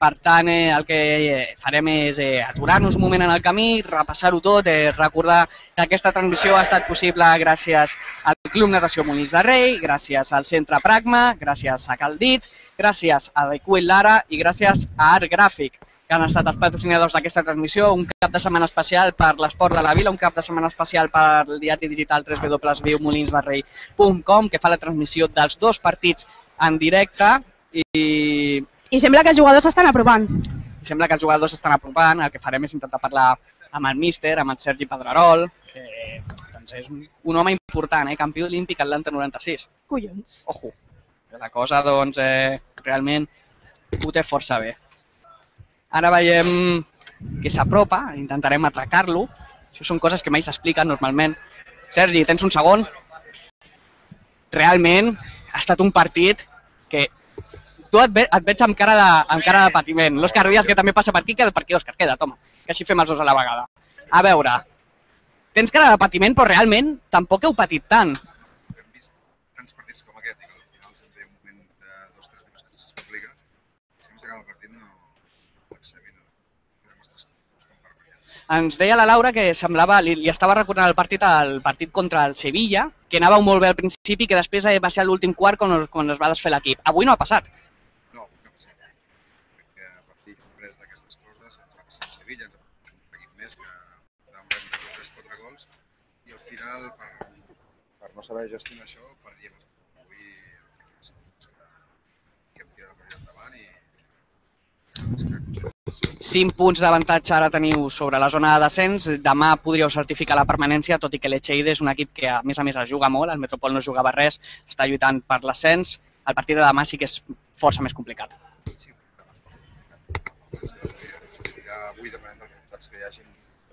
Per tant, eh, el que farem és eh, aturar-nos un moment en el camí, repassar-ho tot, eh, recordar que aquesta transmissió ha estat possible gràcies al Club Natació Molins de Rei, gràcies al Centre Pragma, gràcies a Caldit, gràcies a The Quill Lara i gràcies a Art Gràfic, que han estat els patrocinadors d'aquesta transmissió, un cap de setmana especial per l'esport de la vila, un cap de setmana especial per el diari digital w w w punt viu molins de rei punt com, que fa la transmissió dels dos partits en directe i... I sembla que els jugadors s'estan apropant. I sembla que els jugadors s'estan apropant, el que farem és intentar parlar amb el míster, amb el Sergi Pedrerol, que doncs, és un home important, eh? Campió olímpic Atlanta noranta-sis. Collons. Ojo, la cosa doncs eh, realment ho té força bé. Ara veiem que s'apropa, intentarem atracar-lo. Això són coses que mai s'expliquen normalment. Sergi, tens un segon? Realment ha estat un partit que tu et, ve, et veig amb cara de, amb cara de patiment. L'Òscar Díaz, que també passa per aquí, queda per aquí, Òscar, queda't, home, que així fem els dos a la vegada. A veure, tens cara de patiment, però realment tampoc heu patit tant. Hem vist tants partits com aquest i que al final sempre hi ha un moment de dos o tres minuts que es complica. Si més acaba el partit no l'accepin. Ens deia la Laura que semblava, li, li estava recordant el partit al partit contra el Sevilla, que anava molt bé al principi i que després va ser a l'últim quart quan, quan es va desfer l'equip. Avui no ha passat. No, avui no ha passat. Crec que a partir després d'aquestes coses ens va passar el Sevilla, ens va passar un equip més que vam rebre tres o quatre gols i al final, per, per no saber gestionar això, perdíem. Avui que hem tirat el partit endavant i cinc punts d'avantatge ara teniu sobre la zona de descens. Demà podríeu certificar la permanència, tot i que l'Echeide és un equip que a més a més es juga molt, el Metropol no jugava res, està lluitant per l'ascens. El partit de demà sí que és força més complicat. Sí, demà és força complicat. Avui depenent dels resultats que hi hagin,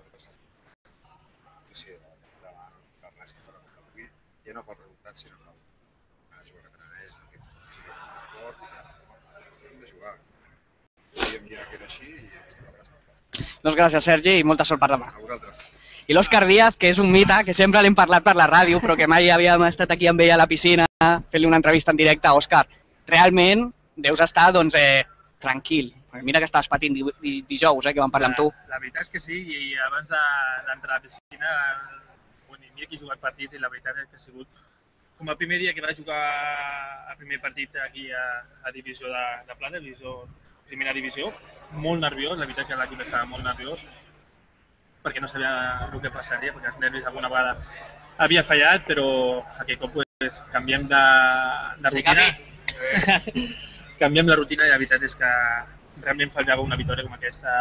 no sé, demà no cal res que per avui, ja no pel resultat, sinó per jugar a Canadà, és un equip fort i que hem de jugar. I ja queda així i estem a casa. Doncs gràcies, Sergi, i molta sort per demà. A vosaltres. I l'Òscar Díaz, que és un mite, que sempre l'hem parlat per la ràdio, però que mai havíem estat aquí amb ell a la piscina, fent-li una entrevista en directe. Òscar, realment deus estar doncs, eh, tranquil. Mira que estaves patint dijous, eh, que vam parlar amb tu. La, la veritat és que sí, i abans d'entrar a la piscina, bueno, mira que he jugat partits i la veritat és que ha sigut com el primer dia que vaig jugar el primer partit aquí a, a Divisió de, de Plata, divisió primera divisió, molt nerviós, la veritat que l'equip estava molt nerviós perquè no sabia el que passaria, perquè els nervis alguna vegada havia fallat, però aquell cop pues, canviem de, de rutina. Canviem la rutina i la veritat és que realment faltava una victòria com aquesta,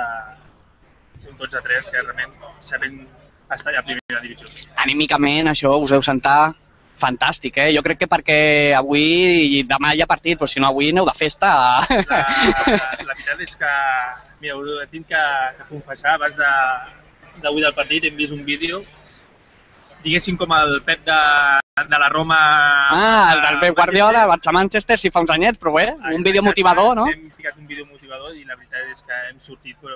un dotze a tres, que realment sabem estar ja a primera divisió. Anímicament això us heu sentat fantàstic, eh? Jo crec que perquè avui i demà hi ha partit, però si no avui aneu de festa. La, la, la veritat és que, mira, ho tinc que, que confessar, abans d'avui de, del partit hem vist un vídeo, diguéssim com el Pep de, de la Roma... Ah, el del Pep Guardiola, el Barça Manchester, sí fa uns anyets, però bé, un vídeo motivador, no? Hem ficat un vídeo motivador i la veritat és que hem sortit, però...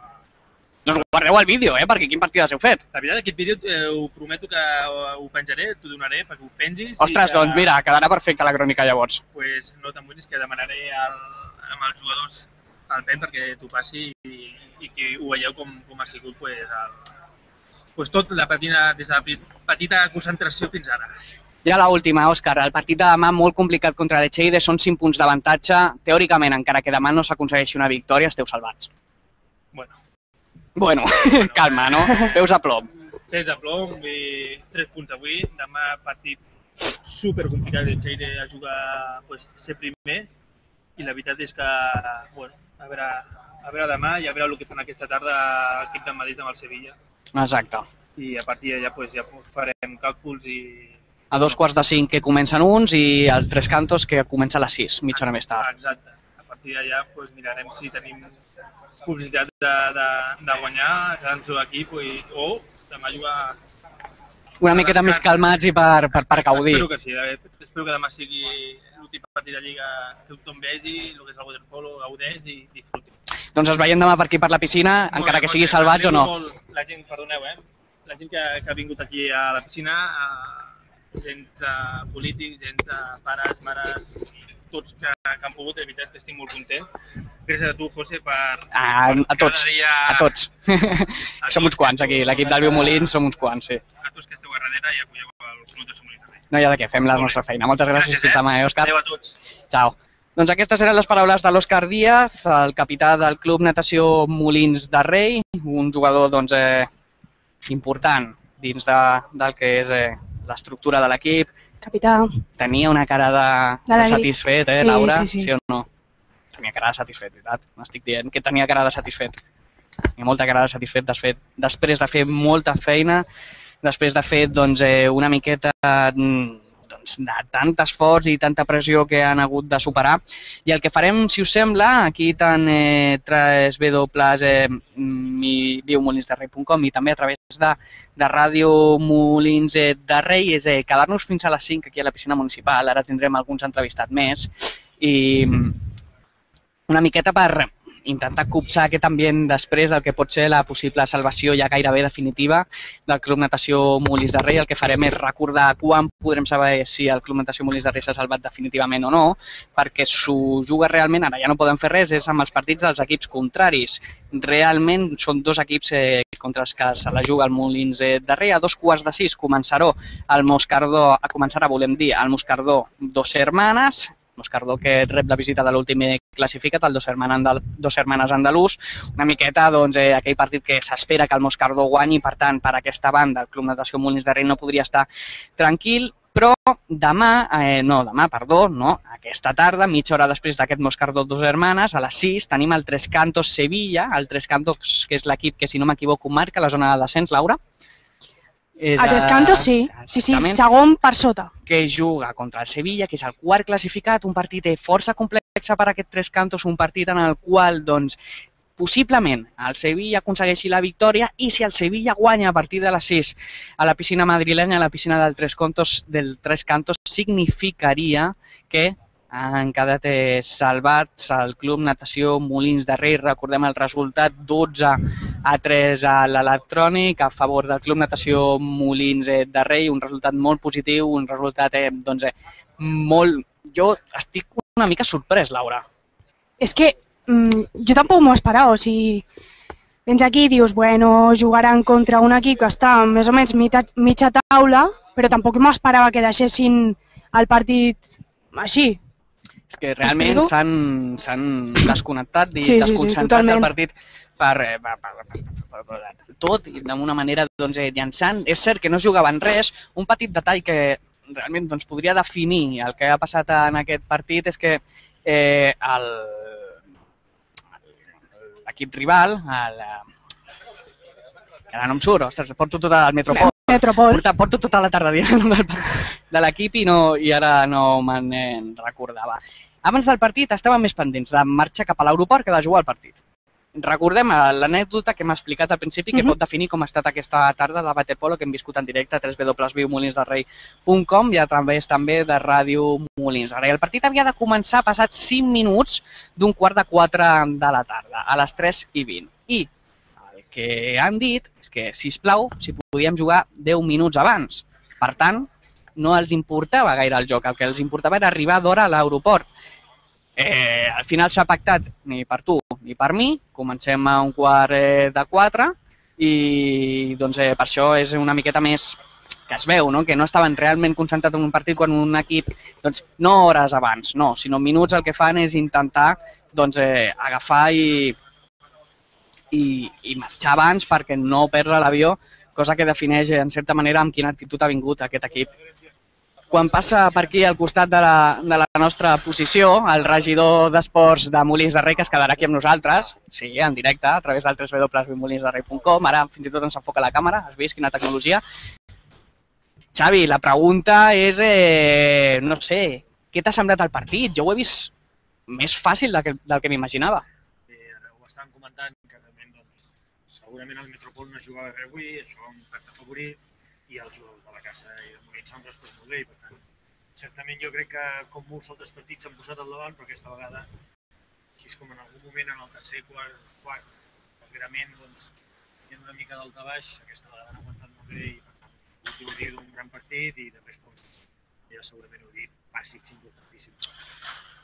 Doncs guardeu el vídeo, eh? Perquè quin partides heu fet? La veritat, aquest vídeo eh, ho prometo que ho penjaré, t'ho donaré perquè ho pengis. Ostres, que, doncs mira, quedarà perfecta la crònica llavors. Pues no tan bonis que demanaré al, amb els jugadors al Pep perquè t'ho passi i, i que ho veieu com, com ha sigut pues, el, pues tot la petita, des de la petita concentració fins ara. Ja l'última, Òscar, el partit de demà molt complicat contra l'Echeide, són cinc punts d'avantatge. Teòricament, encara que demà no s'aconsegueixi una victòria, esteu salvats. Bueno. Bueno, calma, no? Peus a plom. Peus a plom, i tres punts avui. Demà partit supercomplicat de Cheire a jugar, pues, ser primers. I la veritat és que, bueno, a veure, a veure demà i a veure el que fan aquesta tarda l'equip de Madrid amb el Sevilla. Exacte. I a partir d'allà pues, ja farem càlculs i... A dos quarts de cinc que comencen uns i al Tres Cantos que comença a les sis, mitja hora més tard. Exacte. A partir d'allà pues, mirarem si tenim possibilitat de, de, de guanyar, quedant-nos aquí, pues, o demà jugar... Una miqueta més calmats i per, per, per gaudir. Espero que sí, espero que demà sigui l'últim partit de Lliga que tothom vegi, el que és el waterpolo, gaudeix i disfruti. Doncs ens veiem demà per aquí per la piscina, molt encara bé, que sigui salvats o no. Molt, la gent, perdoneu, eh? La gent que, que ha vingut aquí a la piscina, eh, gent polítics, gent pares, mares, tots que que han pogut, la veritat és que estic molt content. Gràcies a tu, José, per, A, per a tots, cada dia... a tots. A Som uns tots quants que aquí, esteu l'equip del Viu Molins som uns quants, sí. A tots que esteu a darrere i apoyeu el Club de Molins de Rei. No hi ha de què, fem la nostra feina. Moltes gràcies, fins demà, eh, Òscar? Adéu a tots. Ciao. Doncs aquestes eren les paraules de l'Òscar Díaz, el capità del Club Natació Molins de Rei, un jugador doncs, eh, important dins de, del que és eh, l'estructura de l'equip. Capità. Tenia una cara de, de, de satisfet, eh, sí, Laura? Sí, sí. Sí o no? Tenia cara de satisfet, veritat? M'estic dient que tenia cara de satisfet. Tenia molta cara de satisfet desfet, després de fer molta feina, després de fer doncs, eh, una miqueta doncs, de tant esforç i tanta pressió que han hagut de superar. I el que farem, si us sembla, aquí tant eh, w w w punt viu molins de rei punt com i també a través de, de Ràdio Molins de Rei, és eh, quedar-nos fins a les cinc aquí a la piscina municipal. Ara tindrem alguns entrevistats més i una miqueta per intentar copsar aquest ambient després del que pot ser la possible salvació ja gairebé definitiva del Club Natació Molins de Rei. El que farem és recordar quan podrem saber si el Club Natació Molins de Rei s'ha salvat definitivament o no, perquè s'ho juga realment, ara ja no podem fer res, és amb els partits dels equips contraris. Realment són dos equips eh, contra els que se la juga el Molins de Rei. A dos quarts de sis començarà el Moscardó, a començarà, volem dir, el Moscardó Dos Hermanes, Moscardó que rep la visita de l'últim classificat, el Dos Hermanes Andalús, una miqueta doncs, eh, aquell partit que s'espera que el Moscardó guanyi, per tant, per aquesta banda, el Club Natació Molins de Rei no podria estar tranquil, però demà, eh, no, demà, perdó, no, aquesta tarda, mitja hora després d'aquest Moscardó Dos Hermanes, a les sis, tenim el Tres Cantos Sevilla, el Tres Cantos, que és l'equip que, si no m'equivoco, marca la zona de descens, Laura. A Tres Cantos sí, sí, sí, segon per sota. Que juga contra el Sevilla, que és el quart classificat, un partit força complex per aquest Tres Cantos, un partit en el qual, doncs, possiblement el Sevilla aconsegueixi la victòria i si el Sevilla guanya a partir de les sis a la piscina madrilenya, a la piscina del Tres Cantos, del Tres Cantos, significaria que han quedat eh, salvats el Club Natació Molins de Rei. Recordem el resultat dotze a tres a l'electrònic a favor del Club Natació Molins de Rei, un resultat molt positiu, un resultat eh, doncs, eh, molt... Jo estic una mica sorprès, Laura. És que mm, jo tampoc m'ho esperava, o sigui, vens aquí i dius, bueno, jugaran contra un equip que està més o menys mitja, mitja taula, però tampoc m'esperava que deixessin el partit així. És que realment s'han desconnectat i sí, desconcentrat sí, sí, el partit per, per, per, per, per, per tot i d'una manera doncs, llançant. És cert que no jugaven res, un petit detall que realment doncs, podria definir el que ha passat en aquest partit és que eh, l'equip rival, el, que ara no em surt, ostres, porto tot el Metropol. Metropol. Porto tota la tarda dient de l'equip i, no, i ara no me'n recordava. Abans del partit estàvem més pendents de marxar cap a l'aeroport que de jugar al partit. Recordem l'anècdota que m'ha explicat al principi que uh -huh. pot definir com ha estat aquesta tarda de waterpolo que hem viscut en directe a w w w punt viu molins de rei punt com i a través també de Ràdio Molins de Rei. El partit havia de començar passats cinc minuts d'un quart de quatre de la tarda, a les tres i vint. I el que han dit és que, sisplau, si podíem jugar deu minuts abans. Per tant, no els importava gaire el joc, el que els importava era arribar d'hora a l'aeroport. Eh, al final s'ha pactat ni per tu ni per mi, comencem a un quart eh, de quatre i doncs, eh, per això és una miqueta més que es veu, no? Que no estaven realment concentrats en un partit quan un equip, doncs, no hores abans, no, sinó minuts el que fan és intentar doncs, eh, agafar i, i, i marxar abans perquè no perdre l'avió, cosa que defineix en certa manera amb quina actitud ha vingut aquest equip. Quan passa per aquí al costat de la, de la nostra posició, el regidor d'Esports de Molins de Rei, que es quedarà aquí amb nosaltres, sí, en directe, a través del w w w punt viu molins de rei punt com, ara fins i tot ens enfoca la càmera, has vist quina tecnologia? Xavi, la pregunta és, eh, no sé, què t'ha semblat el partit? Jo ho he vist més fàcil del que, del que m'imaginava. Eh, ho estan comentant que realment, doncs, segurament el Metropol no jugava bé avui, això un pacte favorit, i els jugadors de la casa i de Molins s'han respost molt bé i per tant, certament jo crec que com molts altres partits s'han posat al davant, però aquesta vegada, així com en algun moment en el tercer, quart, quart, darrerament, doncs, hi ha una mica d'alta baix, aquesta vegada han aguantat molt bé i per tant, ho dir d'un gran partit i després, doncs, ja segurament ho he dit, bàsics importantíssims.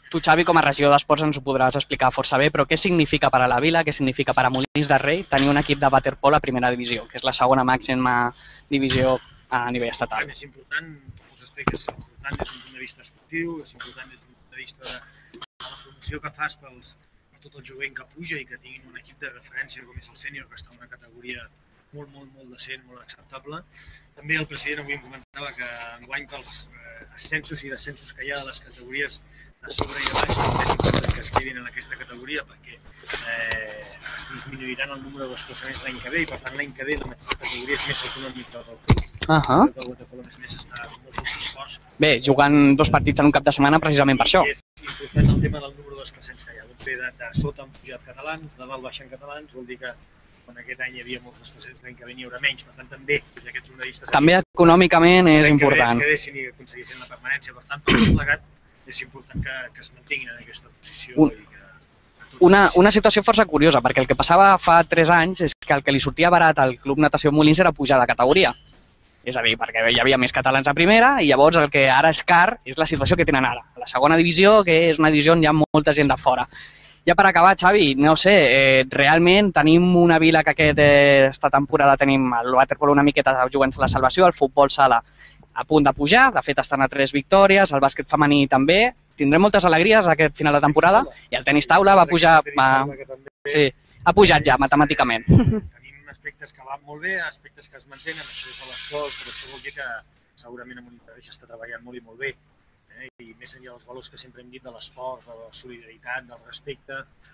Tu, Xavi, com a regidor d'Esports ens ho podràs explicar força bé, però què significa per a la Vila, què significa per a Molins de Rei tenir un equip de waterpolo a primera divisió, que és la segona màxima divisió a nivell estatal? És important, els aspectes és important des d'un punt de vista esportiu, és important des d'un punt de vista de la promoció que fas pels, per tot el jovent que puja i que tinguin un equip de referència com és el sènior, que està en una categoria molt, molt, molt decent, molt acceptable. També el president avui em comentava que enguany pels ascensos i descensos que hi ha de les categories de sobre i de baix, també és important que es quedin en aquesta categoria perquè eh, es disminuiran el número de desplaçaments l'any que ve i per tant l'any que ve la mateixa categoria és més econòmica del club. Uh -huh. El waterpolo més més està en molts altres esports. Bé, jugant dos partits en un cap de setmana precisament per això. I és important el tema del número de desplaçaments que hi ha. Doncs bé, de, de sota han pujat catalans, de dalt baixen catalans, vol dir que quan aquest any hi havia molts desplaçaments, l'any que ve n'hi haurà menys, per tant també des d'aquest punt de vista... També econòmicament és important. L'any que ve es quedessin i aconseguissin la permanència, per tant, per tot plegat, és important que, que es mantinguin en aquesta posició. Un, i que, una, una situació força curiosa, perquè el que passava fa tres anys és que el que li sortia barat al Club Natació Molins era pujar de categoria. És a dir, perquè hi havia més catalans a primera i llavors el que ara és car és la situació que tenen ara. La segona divisió, que és una divisió on hi ha molta gent de fora. Ja per acabar, Xavi, no sé, eh, realment tenim una Vila que aquesta temporada tenim el waterpolo una miqueta jugant a la salvació, el futbol sala a punt de pujar, de fet estan a tres victòries, el bàsquet femení també, tindrem moltes alegries aquest final de temporada i el tenis taula va pujar, va, sí, ha pujat ja matemàticament. Tenim aspectes que van molt bé, aspectes que es mantenen, això és a l'esport, però això vol dir que segurament amb Molins està treballant molt i molt bé. Eh? I més enllà dels valors que sempre hem dit de l'esport, de la solidaritat, del respecte,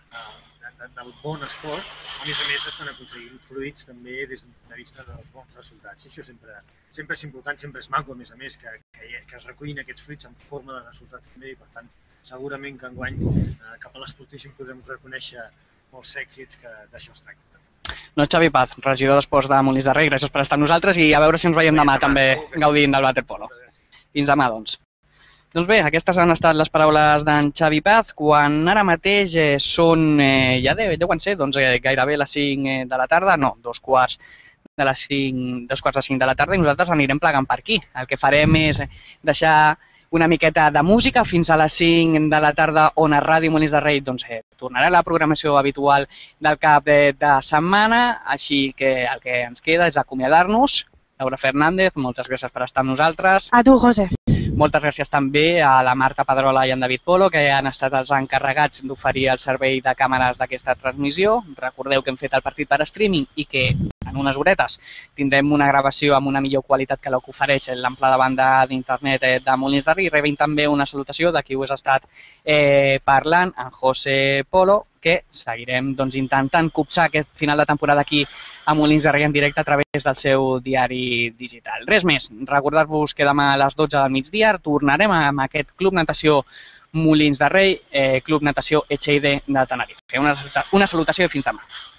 eh, de, del bon esport, a més a més estan aconseguint fruits també des d'un punt de vista dels bons resultats. I això sempre, sempre és important, sempre és maco, a més a més, que, que, que es recullin aquests fruits en forma de resultats també i per tant segurament que enguany eh, cap a l'esportíssim podrem reconèixer molts èxits que d'això es tracta. Doncs Xavi Paz, regidor d'Esports de Molins de Rei, gràcies per estar amb nosaltres i a veure si ens veiem demà també gaudint del waterpolo. Fins demà, doncs. Doncs bé, aquestes han estat les paraules d'en Xavi Paz, quan ara mateix eh, són, eh, ja de, deuen ser doncs, eh, gairebé les cinc eh, de la tarda, no, dos quarts de les cinc, dos quarts de cinc de la tarda i nosaltres anirem plegant per aquí. El que farem és deixar una miqueta de música fins a les cinc de la tarda on a Ràdio Molins de Rei doncs, eh, tornarà la programació habitual del cap de, de setmana, així que el que ens queda és acomiadar-nos. Laura Fernández, moltes gràcies per estar amb nosaltres. A tu, José. Moltes gràcies també a la Marta Pedrola i en David Polo, que han estat els encarregats d'oferir el servei de càmeres d'aquesta transmissió. Recordeu que hem fet el partit per streaming i que en unes horetes tindrem una gravació amb una millor qualitat que la que ofereix l'ample de banda d'internet de Molins de Rei. Rebem també una salutació de qui us ha estat eh, parlant, en José Polo, que seguirem doncs, intentant copsar aquest final de temporada aquí a Molins de Rei en directe a través del seu diari digital. Res més, recordar-vos que demà a les dotze del migdia tornarem amb aquest Club Natació Molins de Rei, eh, Club Natació Echeide de Tenerife. Una, una salutació i fins demà.